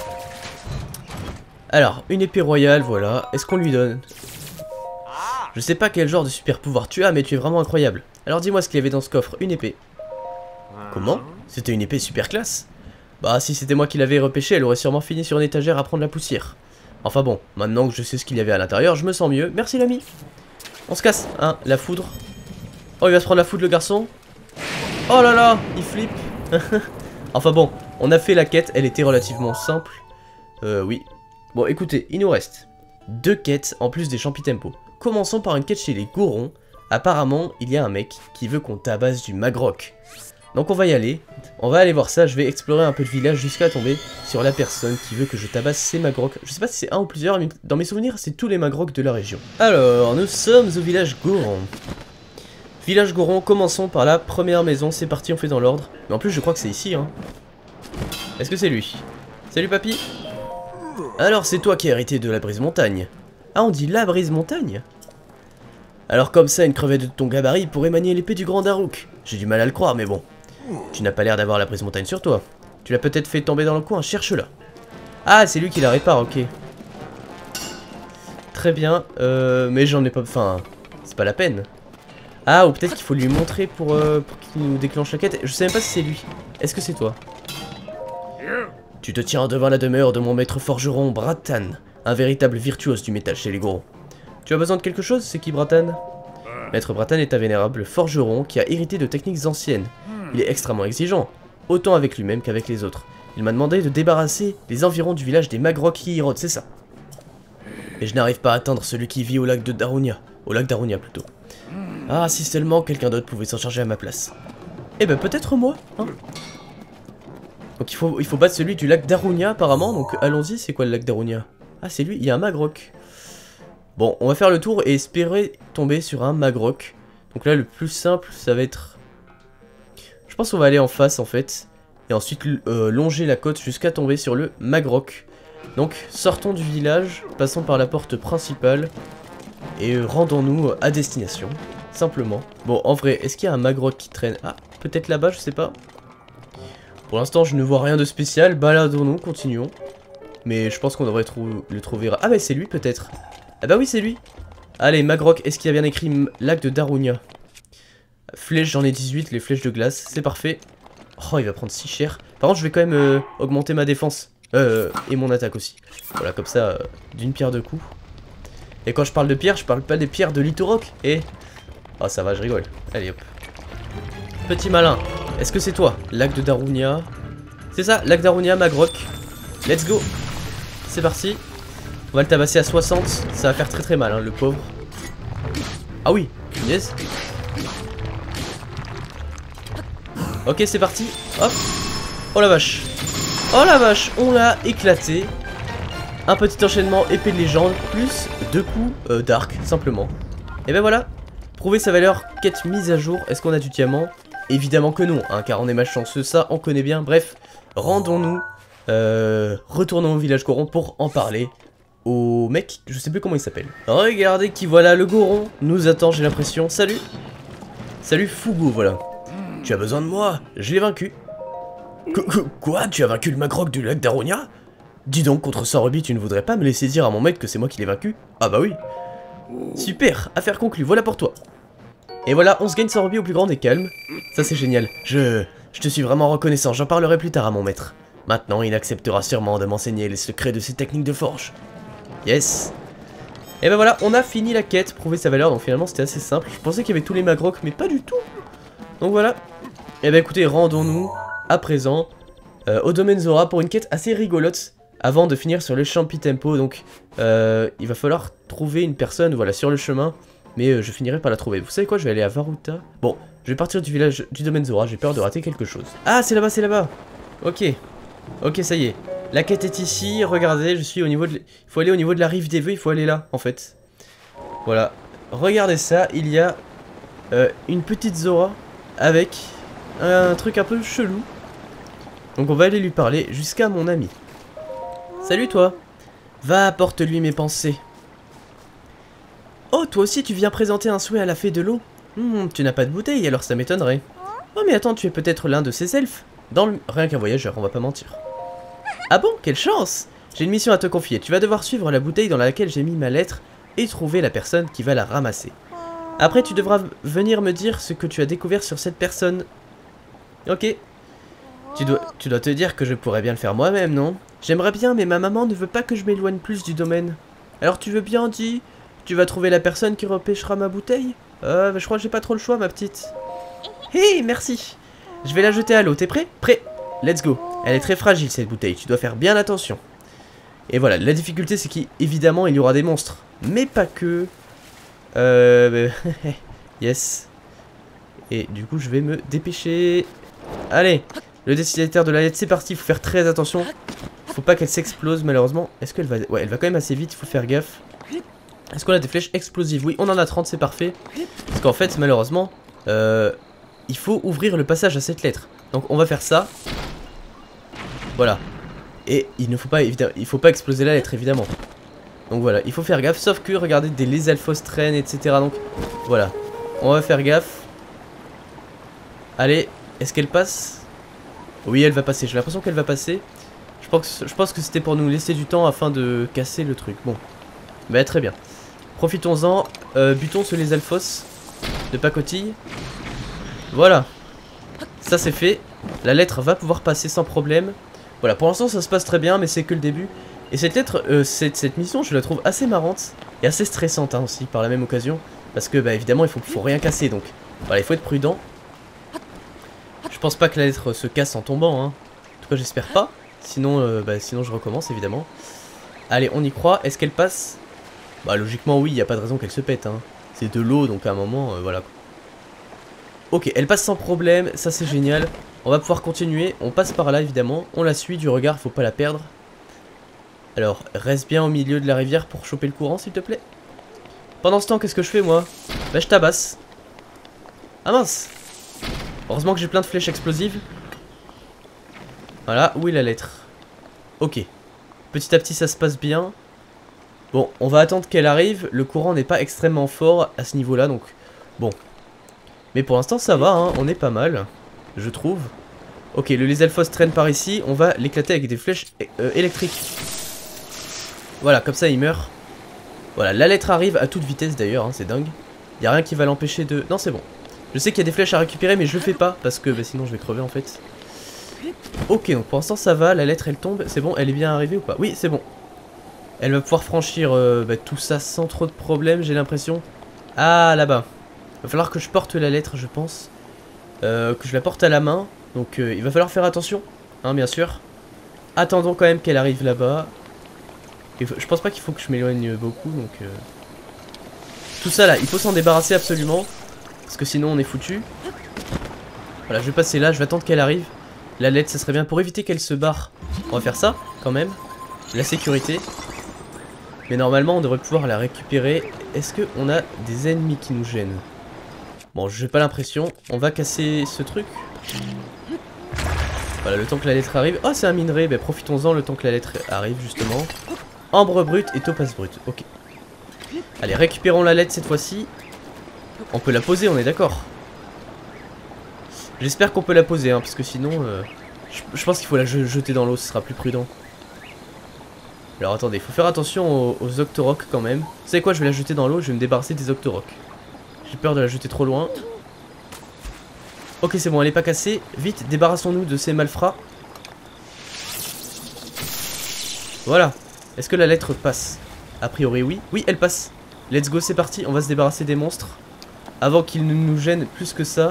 Alors, une épée royale, voilà. Est-ce qu'on lui donne? Je sais pas quel genre de super pouvoir tu as, mais tu es vraiment incroyable. Alors dis-moi ce qu'il y avait dans ce coffre. Une épée. Comment? C'était une épée super classe? Bah, si c'était moi qui l'avais repêchée, elle aurait sûrement fini sur une étagère à prendre la poussière. Enfin bon, maintenant que je sais ce qu'il y avait à l'intérieur, je me sens mieux. Merci l'ami. On se casse, hein, la foudre. Oh, il va se prendre la foudre le garçon. Oh là là, il flippe. Enfin bon, on a fait la quête, elle était relativement simple. Euh, oui. Bon, écoutez, il nous reste deux quêtes en plus des champi tempo. Commençons par une quête chez les Gorons. apparemment, il y a un mec qui veut qu'on tabasse du Magroc. Donc on va y aller, on va aller voir ça, je vais explorer un peu le village jusqu'à tomber sur la personne qui veut que je tabasse ces Magroc. Je sais pas si c'est un ou plusieurs, mais dans mes souvenirs, c'est tous les Magroc de la région. Alors, nous sommes au village Goron. Village Goron, commençons par la première maison, c'est parti, on fait dans l'ordre. Mais en plus, je crois que c'est ici, hein. Est-ce que c'est lui? Salut papy. Alors, c'est toi qui as hérité de la brise-montagne. Ah, on dit la brise-montagne? Alors comme ça, une crevette de ton gabarit pourrait manier l'épée du grand Daruk. J'ai du mal à le croire, mais bon. Tu n'as pas l'air d'avoir la brise-montagne sur toi. Tu l'as peut-être fait tomber dans le coin, cherche-la. Ah, c'est lui qui la répare, ok. Très bien, euh, mais j'en ai pas... Enfin, c'est pas la peine. Ah, ou peut-être qu'il faut lui montrer pour, euh, pour qu'il nous déclenche la quête. Je sais même pas si c'est lui. Est-ce que c'est toi? Tu te tiens devant la demeure de mon maître forgeron, Bratan. Un véritable virtuose du métal chez les Gorons. Tu as besoin de quelque chose? C'est qui Bratan? Maître Bratan est un vénérable forgeron qui a hérité de techniques anciennes. Il est extrêmement exigeant, autant avec lui-même qu'avec les autres. Il m'a demandé de débarrasser les environs du village des Magroc qui y rôdent, c'est ça. Et je n'arrive pas à atteindre celui qui vit au lac de Darunia. Au lac Darunia plutôt. Ah, si seulement quelqu'un d'autre pouvait s'en charger à ma place. Eh ben peut-être moi, hein. Donc il faut, il faut battre celui du lac Darunia apparemment, donc allons-y, c'est quoi le lac Darunia? Ah c'est lui, il y a un Magroc. Bon, on va faire le tour et espérer tomber sur un Magroc. Donc là le plus simple ça va être... Je pense qu'on va aller en face en fait. Et ensuite euh, longer la côte jusqu'à tomber sur le Magroc. Donc sortons du village, passons par la porte principale. Et euh, rendons-nous à destination. Simplement. Bon en vrai, est-ce qu'il y a un Magroc qui traîne? Ah, peut-être là-bas, je sais pas. Pour l'instant, je ne vois rien de spécial. Baladons-nous, continuons. Mais je pense qu'on devrait trou le trouver... Ah bah c'est lui peut-être. Ah bah oui, c'est lui. Allez, Magroc, est-ce qu'il y a bien écrit lac de Darunia? Flèches, j'en ai dix-huit, les flèches de glace, c'est parfait. Oh, il va prendre si cher. Par contre, je vais quand même euh, augmenter ma défense. Euh, et mon attaque aussi. Voilà, comme ça, euh, d'une pierre deux coups. Et quand je parle de pierre, je parle pas des pierres de Litoroc. Et... Oh, ça va, je rigole. Allez, hop. Petit malin. Est-ce que c'est toi? Lac de Darunia. C'est ça, lac Darunia, Magroc. Let's go. C'est parti. On va le tabasser à soixante. Ça va faire très très mal, hein, le pauvre. Ah oui, yes. Ok, c'est parti. Hop. Oh la vache. Oh la vache, on l'a éclaté. Un petit enchaînement épée de légende, plus deux coups euh, d'arc, simplement. Et ben voilà. Prouver sa valeur, quête mise à jour. Est-ce qu'on a du diamant? Évidemment que non, hein, car on est malchanceux, ça on connaît bien. Bref, rendons-nous, euh, retournons au village Goron pour en parler au mec, je sais plus comment il s'appelle. Regardez qui voilà, le Goron nous attend, j'ai l'impression. Salut. Salut Fugo, voilà. Tu as besoin de moi, je l'ai vaincu. Qu Quoi? Tu as vaincu le Magroc du lac Darunia? Dis donc, contre Sarubi, tu ne voudrais pas me laisser dire à mon maître que c'est moi qui l'ai vaincu? Ah bah oui. Super, affaire conclue, voilà pour toi. Et voilà, on se gagne Sarubi au plus grand des calmes. Ça c'est génial. Je... Je te suis vraiment reconnaissant, j'en parlerai plus tard à mon maître. Maintenant, il acceptera sûrement de m'enseigner les secrets de ses techniques de forge. Yes. Et ben voilà, on a fini la quête, prouver sa valeur, donc finalement c'était assez simple. Je pensais qu'il y avait tous les Magroc, mais pas du tout. Donc voilà. Et ben écoutez, rendons-nous à présent euh, au domaine Zora pour une quête assez rigolote. Avant de finir sur le Champi Tempo, donc euh, il va falloir trouver une personne, voilà, sur le chemin. Mais euh, je finirai par la trouver. Vous savez quoi, je vais aller à Varuta. Bon, je vais partir du village du domaine Zora, j'ai peur de rater quelque chose. Ah, c'est là-bas, c'est là-bas. Ok. Ok, ça y est. La quête est ici, regardez, je suis au niveau de... Il faut aller au niveau de la rive des vœux, il faut aller là, en fait. Voilà. Regardez ça, il y a euh, une petite Zora avec un truc un peu chelou. Donc on va aller lui parler jusqu'à mon ami. Salut toi. Va, apporte-lui mes pensées. Oh, toi aussi tu viens présenter un souhait à la fée de l'eau. Hmm, tu n'as pas de bouteille, alors ça m'étonnerait. Oh mais attends, tu es peut-être l'un de ces elfes. Dans le... Rien qu'un voyageur, on va pas mentir. Ah bon, quelle chance! J'ai une mission à te confier. Tu vas devoir suivre la bouteille dans laquelle j'ai mis ma lettre et trouver la personne qui va la ramasser. Après, tu devras venir me dire ce que tu as découvert sur cette personne. Ok. Tu dois, tu dois te dire que je pourrais bien le faire moi-même, non? J'aimerais bien, mais ma maman ne veut pas que je m'éloigne plus du domaine. Alors tu veux bien, dis? Tu vas trouver la personne qui repêchera ma bouteille? Euh, bah, je crois que j'ai pas trop le choix, ma petite. Hé, hey, merci. Je vais la jeter à l'eau, t'es prêt? Prêt. Let's go. Elle est très fragile, cette bouteille, tu dois faire bien attention. Et voilà, la difficulté, c'est qu'évidemment, il y aura des monstres. Mais pas que. Euh... Yes. Et du coup, je vais me dépêcher. Allez, le destinataire de la lettre, c'est parti. Il faut faire très attention. Faut pas qu'elle s'explose, malheureusement. Est-ce qu'elle va... Ouais, elle va quand même assez vite. Il faut faire gaffe. Est-ce qu'on a des flèches explosives? Oui, on en a trente, c'est parfait. Parce qu'en fait, malheureusement, euh, il faut ouvrir le passage à cette lettre. Donc, on va faire ça. Voilà. Et il ne faut pas, il faut pas exploser la lettre, évidemment. Donc voilà, il faut faire gaffe. Sauf que, regardez, des Lizalfos traînent, et cetera. Donc, voilà. On va faire gaffe. Allez, est-ce qu'elle passe? Oui, elle va passer. J'ai l'impression qu'elle va passer. Je pense, je pense que c'était pour nous laisser du temps afin de casser le truc. Bon. Bah, très bien. Profitons-en. Euh, butons sur les alphos de pacotille. Voilà. Ça, c'est fait. La lettre va pouvoir passer sans problème. Voilà, pour l'instant, ça se passe très bien, mais c'est que le début. Et cette lettre, euh, cette, cette mission, je la trouve assez marrante. Et assez stressante, hein, aussi, par la même occasion. Parce que, bah, évidemment, il faut, faut rien casser, donc. Voilà, il faut être prudent. Je pense pas que la lettre se casse en tombant, hein. En tout cas, j'espère pas. Sinon, euh, bah, sinon, je recommence, évidemment. Allez, on y croit. Est-ce qu'elle passe? Bah, logiquement, oui, il n'y a pas de raison qu'elle se pète, hein. C'est de l'eau, donc à un moment, euh, voilà. Ok, elle passe sans problème, ça c'est génial. On va pouvoir continuer, on passe par là, évidemment. On la suit du regard, faut pas la perdre. Alors, reste bien au milieu de la rivière pour choper le courant, s'il te plaît. Pendant ce temps, qu'est-ce que je fais, moi? Bah, je tabasse. Ah mince! Heureusement que j'ai plein de flèches explosives. Voilà, où est la lettre? Ok. Petit à petit, ça se passe bien. Bon, on va attendre qu'elle arrive. Le courant n'est pas extrêmement fort à ce niveau-là, donc bon. Mais pour l'instant, ça va, hein. On est pas mal, je trouve. Ok, le Lizalfos traîne par ici. On va l'éclater avec des flèches euh, électriques. Voilà, comme ça, il meurt. Voilà, la lettre arrive à toute vitesse, d'ailleurs, hein, c'est dingue. Il n'y a rien qui va l'empêcher de... Non, c'est bon. Je sais qu'il y a des flèches à récupérer, mais je le fais pas, parce que bah, sinon, je vais crever, en fait. Ok, donc pour l'instant, ça va. La lettre, elle tombe. C'est bon, elle est bien arrivée ou pas? Oui, c'est bon. Elle va pouvoir franchir euh, bah, tout ça sans trop de problèmes, j'ai l'impression. Ah, là-bas. Il va falloir que je porte la lettre, je pense. Euh, que je la porte à la main. Donc, euh, il va falloir faire attention, hein, bien sûr. Attendons quand même qu'elle arrive là-bas. Je pense pas qu'il faut que je m'éloigne beaucoup, donc... Euh... Tout ça, là, il faut s'en débarrasser absolument. Parce que sinon, on est foutu. Voilà, je vais passer là, je vais attendre qu'elle arrive. La lettre, ça serait bien pour éviter qu'elle se barre. On va faire ça, quand même. La sécurité. Mais normalement on devrait pouvoir la récupérer. Est-ce qu'on a des ennemis qui nous gênent? Bon, j'ai pas l'impression. On va casser ce truc. Voilà, le temps que la lettre arrive. Oh, c'est un minerai. Ben, profitons-en le temps que la lettre arrive, justement. Ambre brute et topaz brute. Ok. Allez, récupérons la lettre cette fois-ci. On peut la poser, on est d'accord. J'espère qu'on peut la poser, hein, parce que sinon... Euh, je, je pense qu'il faut la jeter dans l'eau, ce sera plus prudent. Alors attendez, il faut faire attention aux, aux Octoroks quand même. Vous savez quoi, je vais la jeter dans l'eau, je vais me débarrasser des Octoroks. J'ai peur de la jeter trop loin. Ok, c'est bon, elle est pas cassée. Vite, débarrassons-nous de ces malfrats. Voilà. Est-ce que la lettre passe? A priori, oui. Oui, elle passe. Let's go, c'est parti. On va se débarrasser des monstres. Avant qu'ils ne nous gênent plus que ça.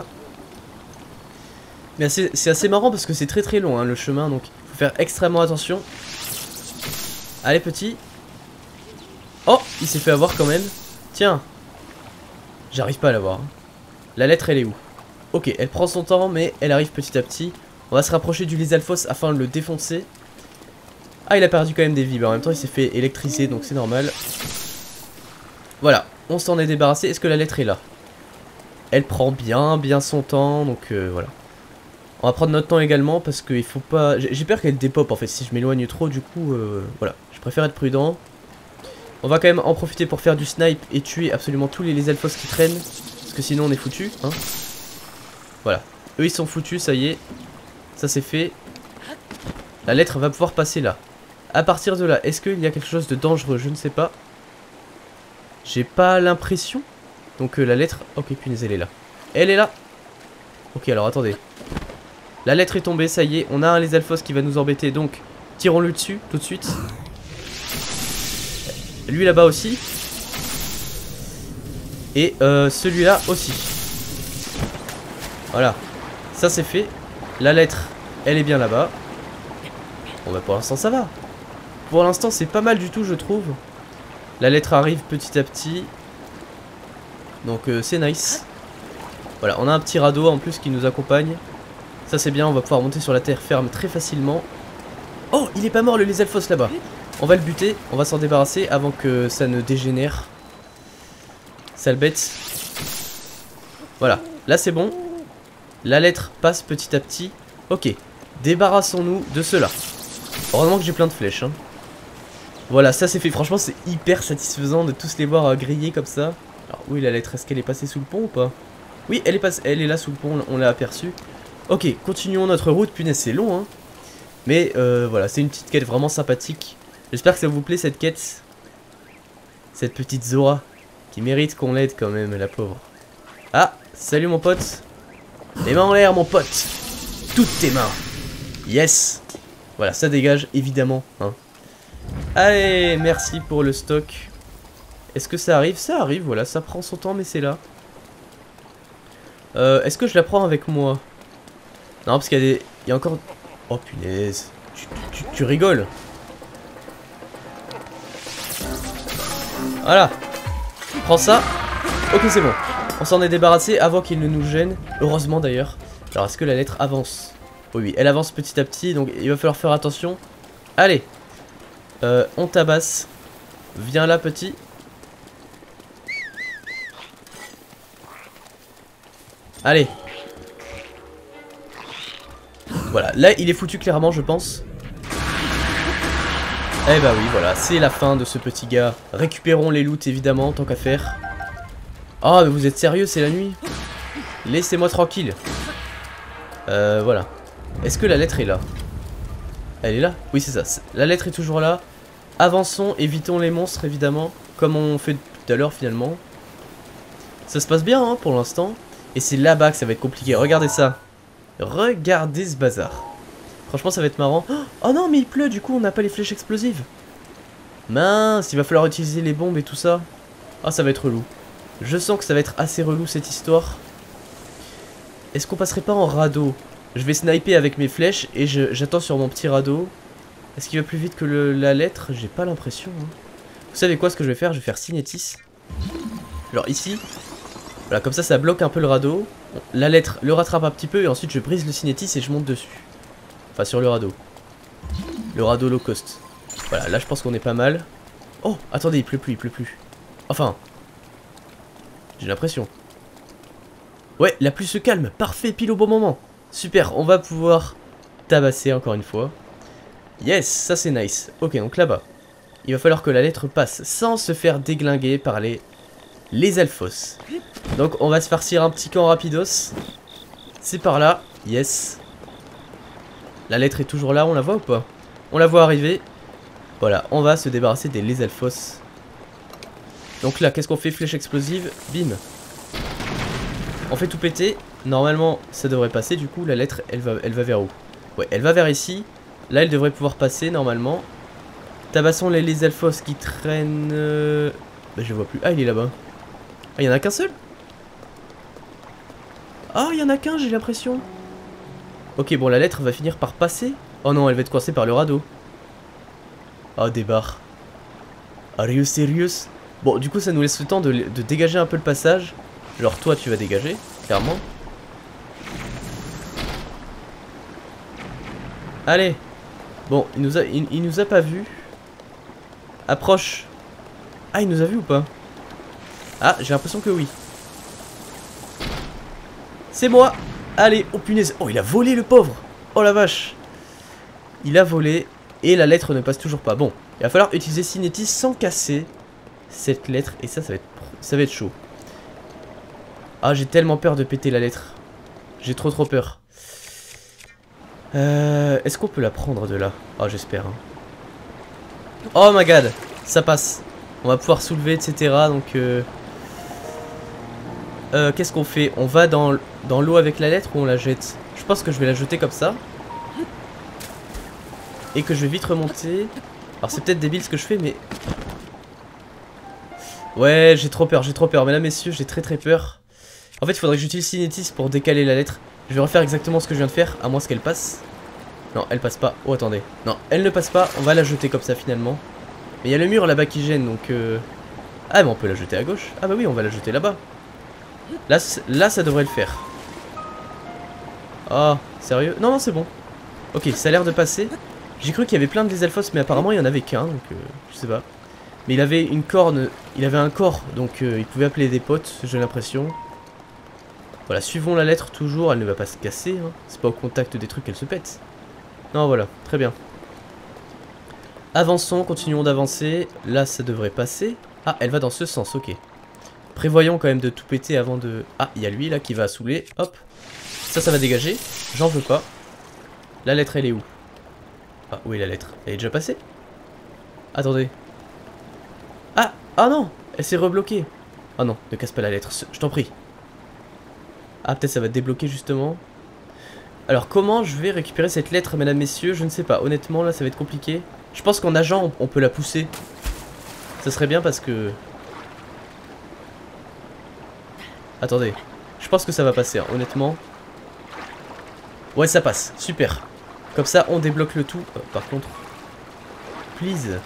Mais c'est assez marrant parce que c'est très très long, hein, le chemin. Donc, il faut faire extrêmement attention. Allez, petit. Oh, il s'est fait avoir quand même. Tiens. J'arrive pas à l'avoir. La lettre, elle est où? Ok, elle prend son temps, mais elle arrive petit à petit. On va se rapprocher du Lizalfos afin de le défoncer. Ah, il a perdu quand même des vies. Mais en même temps, il s'est fait électriser, donc c'est normal. Voilà, on s'en est débarrassé. Est-ce que la lettre est là? Elle prend bien, bien son temps, donc euh, voilà. On va prendre notre temps également parce qu'il faut pas... J'ai peur qu'elle dépop en fait, si je m'éloigne trop, du coup, euh, voilà. Je préfère être prudent. On va quand même en profiter pour faire du snipe et tuer absolument tous les Lizalfos qui traînent. Parce que sinon on est foutus, hein. Voilà. Eux ils sont foutus, ça y est. Ça c'est fait. La lettre va pouvoir passer là. À partir de là, est-ce qu'il y a quelque chose de dangereux? Je ne sais pas. J'ai pas l'impression. Donc euh, la lettre... Ok, punaise, elle est là. Elle est là. Ok, alors attendez. La lettre est tombée, ça y est. On a un Lizalfos qui va nous embêter, donc tirons-le dessus tout de suite. Lui là-bas aussi. Et euh, celui-là aussi. Voilà. Ça c'est fait. La lettre, elle est bien là-bas. Bon bah pour l'instant ça va. Pour l'instant c'est pas mal du tout, je trouve. La lettre arrive petit à petit. Donc euh, c'est nice. Voilà, on a un petit radeau en plus qui nous accompagne. Ça c'est bien, on va pouvoir monter sur la terre ferme très facilement. Oh, il est pas mort le Lizalfos là-bas. On va le buter, on va s'en débarrasser avant que ça ne dégénère. Sale bête. Voilà, là c'est bon. La lettre passe petit à petit. Ok, débarrassons-nous de cela. Heureusement que j'ai plein de flèches. Hein. Voilà, ça c'est fait. Franchement, c'est hyper satisfaisant de tous les voir euh, griller comme ça. Alors, oui, la lettre, est-ce qu'elle est passée sous le pont ou pas? Oui, elle est, passe... elle est là sous le pont, on l'a aperçue. Ok, continuons notre route. Punaise, c'est long, hein. Mais euh, voilà, c'est une petite quête vraiment sympathique. J'espère que ça vous plaît cette quête. Cette petite Zora qui mérite qu'on l'aide quand même, la pauvre. Ah, salut mon pote. Les mains en l'air, mon pote. Toutes tes mains. Yes. Voilà, ça dégage, évidemment. Hein. Allez, merci pour le stock. Est-ce que ça arrive? Ça arrive, voilà, ça prend son temps, mais c'est là. Euh, Est-ce que je la prends avec moi? Non, parce qu'il y a des... Il y a encore... Oh, punaise. Tu, tu, tu rigoles. Voilà. Prends ça. Ok, c'est bon. On s'en est débarrassé avant qu'il ne nous gêne. Heureusement, d'ailleurs. Alors, est-ce que la lettre avance? Oui, oui, elle avance petit à petit, donc il va falloir faire attention. Allez. Euh, on tabasse. Viens là, petit. Allez. Voilà, là il est foutu clairement je pense. Eh bah oui voilà, c'est la fin de ce petit gars. Récupérons les loots évidemment, tant qu'à faire. Oh mais vous êtes sérieux, c'est la nuit? Laissez-moi tranquille. Euh voilà. Est-ce que la lettre est là? Elle est là? Oui c'est ça, la lettre est toujours là. Avançons, évitons les monstres évidemment. Comme on fait tout à l'heure finalement. Ça se passe bien hein, pour l'instant. Et c'est là-bas que ça va être compliqué, regardez ça. Regardez ce bazar. Franchement ça va être marrant. Oh non mais il pleut, du coup on n'a pas les flèches explosives. Mince, il va falloir utiliser les bombes et tout ça. Ah ça va être relou. Je sens que ça va être assez relou cette histoire. Est-ce qu'on passerait pas en radeau? Je vais sniper avec mes flèches et j'attends sur mon petit radeau. Est-ce qu'il va plus vite que le, la lettre? J'ai pas l'impression. Hein. Vous savez quoi, ce que je vais faire? Je vais faire Cinétis. Alors ici... Voilà, comme ça, ça bloque un peu le radeau. La lettre le rattrape un petit peu et ensuite je brise le cinétis et je monte dessus. Enfin, sur le radeau. Le radeau low cost. Voilà, là je pense qu'on est pas mal. Oh, attendez, il pleut plus, il pleut plus. Enfin. J'ai l'impression. Ouais, la pluie se calme. Parfait, pile au bon moment. Super, on va pouvoir tabasser encore une fois. Yes, ça c'est nice. Ok, donc là-bas. Il va falloir que la lettre passe sans se faire déglinguer par les... Les Alphos. Donc on va se farcir un petit camp rapidos. C'est par là. Yes. La lettre est toujours là, on la voit ou pas? On la voit arriver. Voilà, on va se débarrasser des Les Alphos. Donc là, qu'est-ce qu'on fait? Flèche explosive. Bim. On fait tout péter. Normalement, ça devrait passer. Du coup, la lettre, elle va, elle va vers où? Ouais, elle va vers ici. Là, elle devrait pouvoir passer normalement. Tabassons les Les Alphos qui traînent... Euh... Bah, je le vois plus. Ah, il est là-bas. Ah, il y en a qu'un seul? Ah, il y en a qu'un, j'ai l'impression. Ok, bon, la lettre va finir par passer. Oh non, elle va être coincée par le radeau. Oh, des barres. Are you serious? Bon, du coup, ça nous laisse le temps de, de dégager un peu le passage. Genre, toi, tu vas dégager, clairement. Allez. Bon, il nous a, il, il nous a pas vu. Approche. Ah, il nous a vu ou pas? Ah, j'ai l'impression que oui. C'est moi. Allez, oh punaise. Oh, il a volé le pauvre. Oh la vache. Il a volé et la lettre ne passe toujours pas. Bon, il va falloir utiliser Cinétis sans casser cette lettre. Et ça, ça va être, ça va être chaud. Ah, j'ai tellement peur de péter la lettre. J'ai trop trop peur. Euh, Est-ce qu'on peut la prendre de là? Oh, j'espère. Hein. Oh my god. Ça passe. On va pouvoir soulever, et cetera. Donc... Euh... Euh, qu'est-ce qu'on fait? On va dans, dans l'eau avec la lettre ou on la jette? Je pense que je vais la jeter comme ça. Et que je vais vite remonter. Alors c'est peut-être débile ce que je fais mais... Ouais j'ai trop peur, j'ai trop peur. Mesdames, messieurs, j'ai très très peur. En fait il faudrait que j'utilise Cinétis pour décaler la lettre. Je vais refaire exactement ce que je viens de faire. À moins qu'elle passe. Non elle passe pas. Oh attendez. Non elle ne passe pas. On va la jeter comme ça finalement. Mais il y a le mur là-bas qui gêne donc... Euh... Ah mais on peut la jeter à gauche. Ah bah oui on va la jeter là-bas. Là, là ça devrait le faire. Oh, sérieux? Non, non, c'est bon. Ok, ça a l'air de passer. J'ai cru qu'il y avait plein de Lizalfos, mais apparemment il y en avait qu'un, donc euh, je sais pas. Mais il avait une corne, il avait un corps, donc euh, il pouvait appeler des potes, j'ai l'impression. Voilà, suivons la lettre toujours, elle ne va pas se casser, hein. C'est pas au contact des trucs qu'elle se pète. Non, voilà, très bien. Avançons, continuons d'avancer. Là, ça devrait passer. Ah, elle va dans ce sens, ok. Prévoyons quand même de tout péter avant de... Ah, il y a lui là qui va saouler, hop. Ça, ça va dégager, j'en veux pas. La lettre, elle est où? Ah, où est la lettre? Elle est déjà passée? Attendez. Ah, ah non, elle s'est rebloquée. Ah non, ne casse pas la lettre, je t'en prie. Ah, peut-être ça va débloquer justement. Alors, comment je vais récupérer cette lettre, mesdames, messieurs? Je ne sais pas. Honnêtement, là, ça va être compliqué. Je pense qu'en nageant, on peut la pousser. Ça serait bien parce que... Attendez. Je pense que ça va passer, hein, honnêtement. Ouais, ça passe. Super. Comme ça, on débloque le tout. Oh, par contre... Please.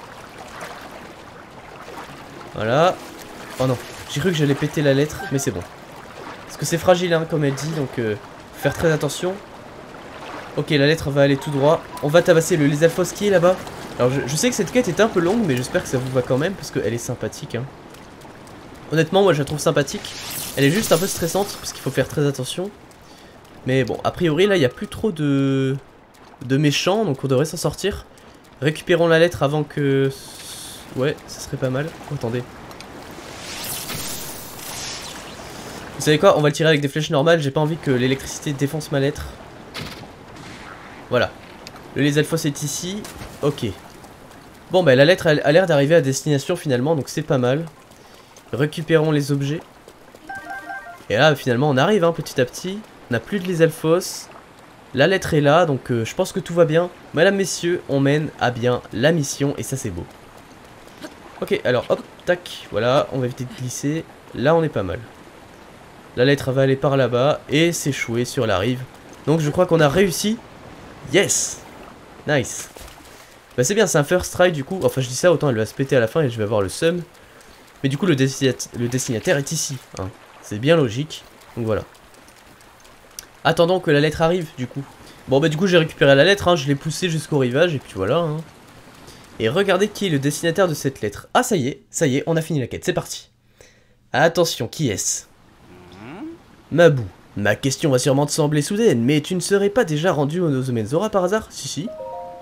Voilà. Oh non. J'ai cru que j'allais péter la lettre, mais c'est bon. Parce que c'est fragile, hein, comme elle dit, donc... Euh, faut faire très attention. Ok, la lettre va aller tout droit. On va tabasser le Lizalfos qui est là-bas. Alors, je, je sais que cette quête est un peu longue, mais j'espère que ça vous va quand même, parce qu'elle est sympathique, hein. Honnêtement, moi, je la trouve sympathique. Elle est juste un peu stressante, parce qu'il faut faire très attention. Mais bon, a priori, là, il n'y a plus trop de... de méchants, donc on devrait s'en sortir. Récupérons la lettre avant que... Ouais, ça serait pas mal. Oh, attendez. Vous savez quoi? On va le tirer avec des flèches normales. J'ai pas envie que l'électricité défonce ma lettre. Voilà. Le Lizalfos est ici. Ok. Bon, bah la lettre a l'air d'arriver à destination finalement, donc c'est pas mal. Récupérons les objets. Et là, finalement, on arrive hein, petit à petit. On n'a plus de Lizalfos. La lettre est là, donc euh, je pense que tout va bien. Mesdames, messieurs, on mène à bien la mission, et ça c'est beau. Ok, alors hop, tac, voilà, on va éviter de glisser. Là, on est pas mal. La lettre va aller par là-bas et s'échouer sur la rive. Donc je crois qu'on a réussi. Yes! Nice. Bah c'est bien, c'est un first try du coup. Enfin je dis ça, autant elle va se péter à la fin et je vais avoir le seum. Mais du coup le, destinat le destinataire est ici. Hein. C'est bien logique. Donc voilà. Attendons que la lettre arrive du coup. Bon bah du coup j'ai récupéré la lettre, hein. Je l'ai poussée jusqu'au rivage et puis voilà. Hein. Et regardez qui est le destinataire de cette lettre. Ah ça y est, ça y est, on a fini la quête, c'est parti. Attention, qui est-ce? Mabou. Ma question va sûrement te sembler soudaine, mais tu ne serais pas déjà rendu au domaine Zora par hasard? Si, si.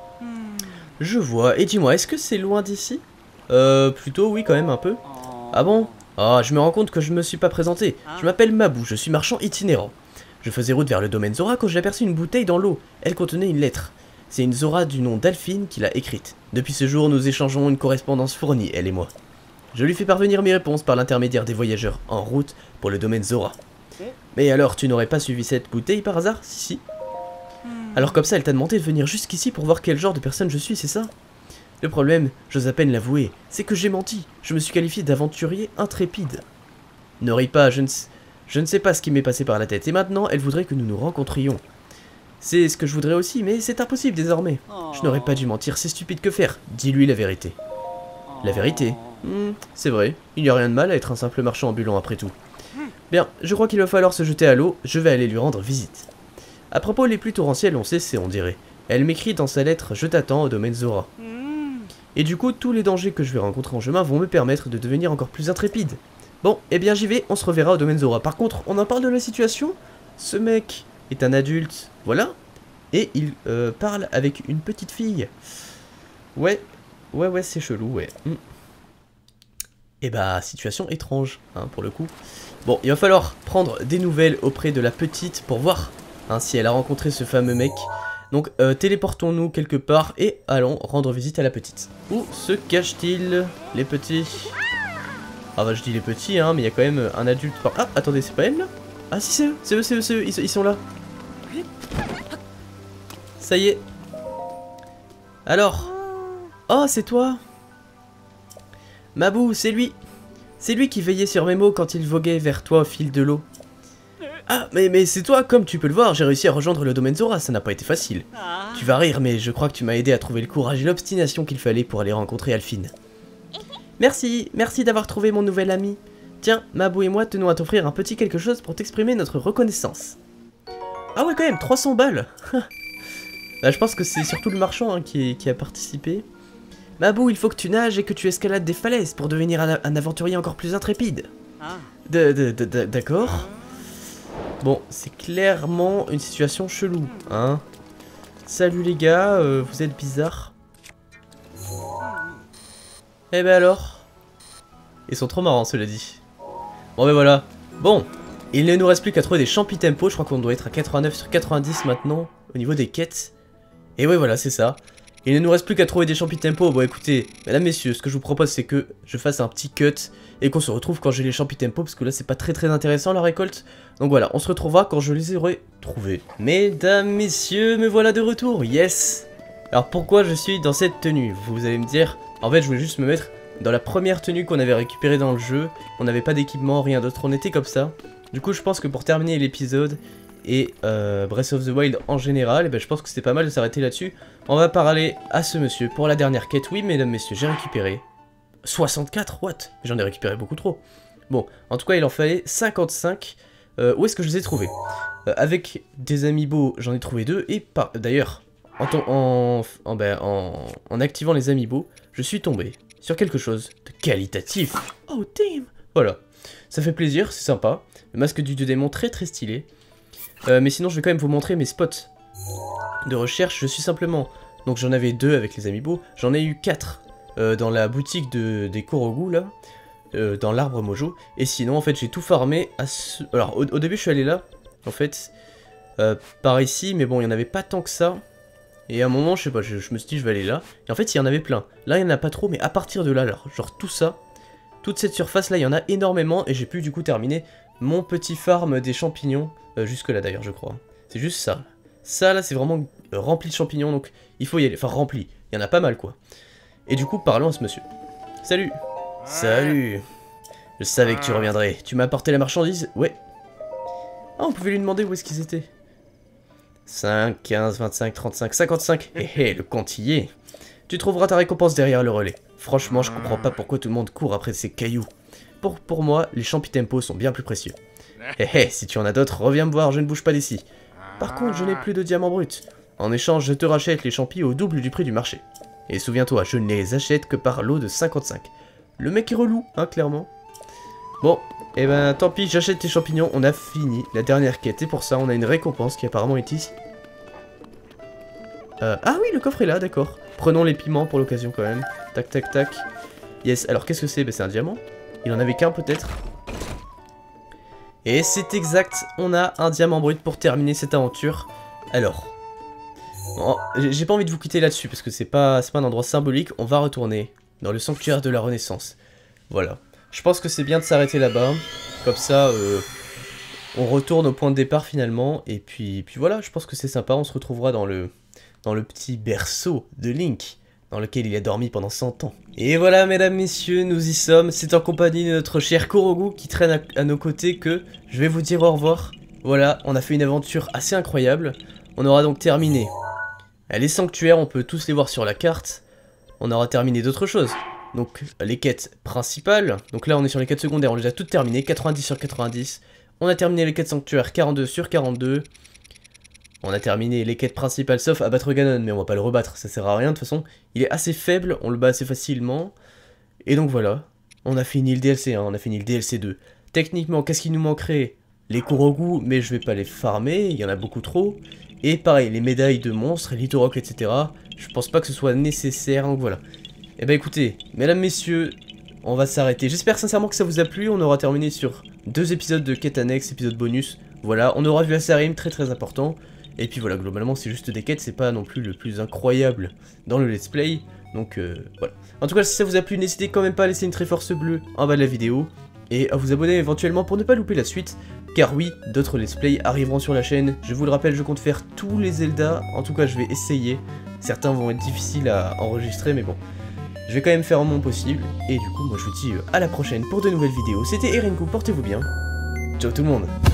Je vois. Et dis-moi, est-ce que c'est loin d'ici? Euh, plutôt oui quand même un peu. Ah bon? Ah, je me rends compte que je me suis pas présenté. Je m'appelle Mabou, je suis marchand itinérant. Je faisais route vers le domaine Zora quand j'ai aperçu une bouteille dans l'eau. Elle contenait une lettre. C'est une Zora du nom d'Alphine qui l'a écrite. Depuis ce jour, nous échangeons une correspondance fournie, elle et moi. Je lui fais parvenir mes réponses par l'intermédiaire des voyageurs en route pour le domaine Zora. Mais alors, tu n'aurais pas suivi cette bouteille par hasard? Si, si. Alors comme ça, elle t'a demandé de venir jusqu'ici pour voir quel genre de personne je suis, c'est ça? Le problème, j'ose à peine l'avouer, c'est que j'ai menti. Je me suis qualifié d'aventurier intrépide. Ne ris pas, je ne, je ne sais pas ce qui m'est passé par la tête. Et maintenant, elle voudrait que nous nous rencontrions. C'est ce que je voudrais aussi, mais c'est impossible désormais. Je n'aurais pas dû mentir, c'est stupide, que faire? Dis-lui la vérité. La vérité? hmm, C'est vrai, il n'y a rien de mal à être un simple marchand ambulant après tout. Bien, je crois qu'il va falloir se jeter à l'eau, je vais aller lui rendre visite. À propos, les pluies torrentielles ont cessé, on dirait. Elle m'écrit dans sa lettre « Je t'attends au domaine Zora ». Et du coup, tous les dangers que je vais rencontrer en chemin vont me permettre de devenir encore plus intrépide. Bon, eh bien j'y vais, on se reverra au domaine Zora. Par contre, on en parle de la situation? Ce mec est un adulte, voilà. Et il euh, parle avec une petite fille. Ouais, ouais, ouais, c'est chelou, ouais. Mm. Et bah, situation étrange, hein, pour le coup. Bon, il va falloir prendre des nouvelles auprès de la petite pour voir hein, si elle a rencontré ce fameux mec. Donc, euh, téléportons-nous quelque part et allons rendre visite à la petite. Où se cache-t-il, les petits? Ah bah, je dis les petits, hein, mais il y a quand même un adulte par... Ah, attendez, c'est pas elle, là? Ah si, c'est eux, c'est eux, c'est eux, c'est eux, ils, ils sont là. Ça y est. Alors? Oh, c'est toi? Mabou, c'est lui. C'est lui qui veillait sur mes mots quand il voguait vers toi au fil de l'eau. Ah, mais, mais c'est toi, comme tu peux le voir, j'ai réussi à rejoindre le domaine Zora, ça n'a pas été facile. Tu vas rire, mais je crois que tu m'as aidé à trouver le courage et l'obstination qu'il fallait pour aller rencontrer Alphine. Merci, merci d'avoir trouvé mon nouvel ami. Tiens, Mabou et moi tenons à t'offrir un petit quelque chose pour t'exprimer notre reconnaissance. Ah ouais, quand même, trois cents balles. Bah, je pense que c'est surtout le marchand hein, qui, qui a participé. Mabou, il faut que tu nages et que tu escalades des falaises pour devenir un, un aventurier encore plus intrépide. D'accord. Bon, c'est clairement une situation chelou, hein. Salut les gars, euh, vous êtes bizarres. Eh ben alors. Ils sont trop marrants, cela dit. Bon ben voilà. Bon, il ne nous reste plus qu'à trouver des champis tempo. Je crois qu'on doit être à quatre-vingt-neuf sur quatre-vingt-dix maintenant au niveau des quêtes. Et ouais voilà, c'est ça. Il ne nous reste plus qu'à trouver des champis tempo. Bon écoutez, mesdames, messieurs, ce que je vous propose c'est que je fasse un petit cut et qu'on se retrouve quand j'ai les champis tempo, parce que là c'est pas très très intéressant la récolte. Donc voilà, on se retrouvera quand je les aurai trouvés. Mesdames, messieurs, me voilà de retour, yes. Alors pourquoi je suis dans cette tenue? Vous allez me dire, en fait je voulais juste me mettre dans la première tenue qu'on avait récupérée dans le jeu. On n'avait pas d'équipement, rien d'autre, on était comme ça. Du coup je pense que pour terminer l'épisode et euh, Breath of the Wild en général, eh ben, je pense que c'était pas mal de s'arrêter là-dessus. On va parler à ce monsieur pour la dernière quête. Oui mesdames, messieurs, j'ai récupéré soixante-quatre, what? J'en ai récupéré beaucoup trop. Bon, en tout cas il en fallait cinquante-cinq. Euh, où est-ce que je les ai trouvés? euh, Avec des amiibo, j'en ai trouvé deux. Et par d'ailleurs, en, en, en, ben, en, en activant les amiibo, je suis tombé sur quelque chose de qualitatif. Oh damn. Voilà, ça fait plaisir, c'est sympa. Le masque du dieu démon, très très stylé. Euh, mais sinon je vais quand même vous montrer mes spots de recherche. Je suis simplement, donc j'en avais deux avec les amiibo, j'en ai eu quatre euh, dans la boutique de, des Korogu là, euh, dans l'arbre mojo. Et sinon en fait j'ai tout farmé à ce... Alors au, au début je suis allé là en fait, euh, par ici, mais bon il n'y en avait pas tant que ça. Et à un moment je sais pas, je, je me suis dit je vais aller là, et en fait il y en avait plein. Là il n'y en a pas trop, mais à partir de là, alors, genre tout ça, toute cette surface là il y en a énormément. Et j'ai pu du coup terminer mon petit farm des champignons, euh, jusque là d'ailleurs je crois. C'est juste ça. Ça là c'est vraiment euh, rempli de champignons, donc il faut y aller. Enfin rempli, il y en a pas mal quoi. Et du coup parlons à ce monsieur. Salut. Salut. Je savais que tu reviendrais. Tu m'as apporté la marchandise? Ouais. Ah on pouvait lui demander où est-ce qu'ils étaient. cinq, quinze, vingt-cinq, trente-cinq, cinquante-cinq. Hé hé, le compte y est. Tu trouveras ta récompense derrière le relais. Franchement je comprends pas pourquoi tout le monde court après ces cailloux. Pour, pour moi, les champis tempo sont bien plus précieux. Hé hé, si tu en as d'autres, reviens me voir, je ne bouge pas d'ici. Par contre, je n'ai plus de diamants bruts. En échange, je te rachète les champis au double du prix du marché. Et souviens-toi, je ne les achète que par lot de cinquante-cinq. Le mec est relou, hein, clairement. Bon, et eh ben tant pis, j'achète tes champignons, on a fini la dernière quête. Et pour ça, on a une récompense qui apparemment est ici. Euh, ah oui, le coffre est là, d'accord. Prenons les piments pour l'occasion quand même. Tac, tac, tac. Yes, alors qu'est-ce que c'est? Ben c'est un diamant. Il en avait qu'un peut-être. Et c'est exact, on a un diamant brut pour terminer cette aventure. Alors, bon, j'ai pas envie de vous quitter là-dessus parce que c'est pas, c'est pas un endroit symbolique. On va retourner dans le sanctuaire de la Renaissance. Voilà, je pense que c'est bien de s'arrêter là-bas. Comme ça, euh, on retourne au point de départ finalement. Et puis, puis voilà, je pense que c'est sympa. On se retrouvera dans le, dans le petit berceau de Link, dans lequel il a dormi pendant cent ans. Et voilà mesdames, messieurs, nous y sommes. C'est en compagnie de notre cher Korogu qui traîne à, à nos côtés que je vais vous dire au revoir. Voilà, on a fait une aventure assez incroyable. On aura donc terminé les sanctuaires, on peut tous les voir sur la carte. On aura terminé d'autres choses. Donc les quêtes principales. Donc là on est sur les quêtes secondaires, on les a toutes terminées, quatre-vingt-dix sur quatre-vingt-dix. On a terminé les quêtes sanctuaires, quarante-deux sur quarante-deux. On a terminé les quêtes principales sauf abattre Ganon, mais on va pas le rebattre, ça sert à rien de toute façon. Il est assez faible, on le bat assez facilement. Et donc voilà, on a fini le D L C un, on a fini le D L C deux. Techniquement, qu'est-ce qui nous manquerait? Les Korogu, mais je vais pas les farmer, il y en a beaucoup trop. Et pareil, les médailles de monstres, les Litorok, et cetera. Je pense pas que ce soit nécessaire, donc voilà. Et bah écoutez, mesdames, messieurs, on va s'arrêter. J'espère sincèrement que ça vous a plu, on aura terminé sur deux épisodes de quêtes annexes, épisode bonus. Voilà, on aura vu Asarim, très très important. Et puis voilà, globalement c'est juste des quêtes, c'est pas non plus le plus incroyable dans le let's play. Donc euh, voilà. En tout cas, si ça vous a plu, n'hésitez quand même pas à laisser une très force bleue en bas de la vidéo. Et à vous abonner éventuellement pour ne pas louper la suite. Car oui, d'autres let's play arriveront sur la chaîne. Je vous le rappelle, je compte faire tous les Zelda. En tout cas, je vais essayer. Certains vont être difficiles à enregistrer, mais bon. Je vais quand même faire mon possible. Et du coup, moi je vous dis à la prochaine pour de nouvelles vidéos. C'était Erenku, portez-vous bien. Ciao tout le monde.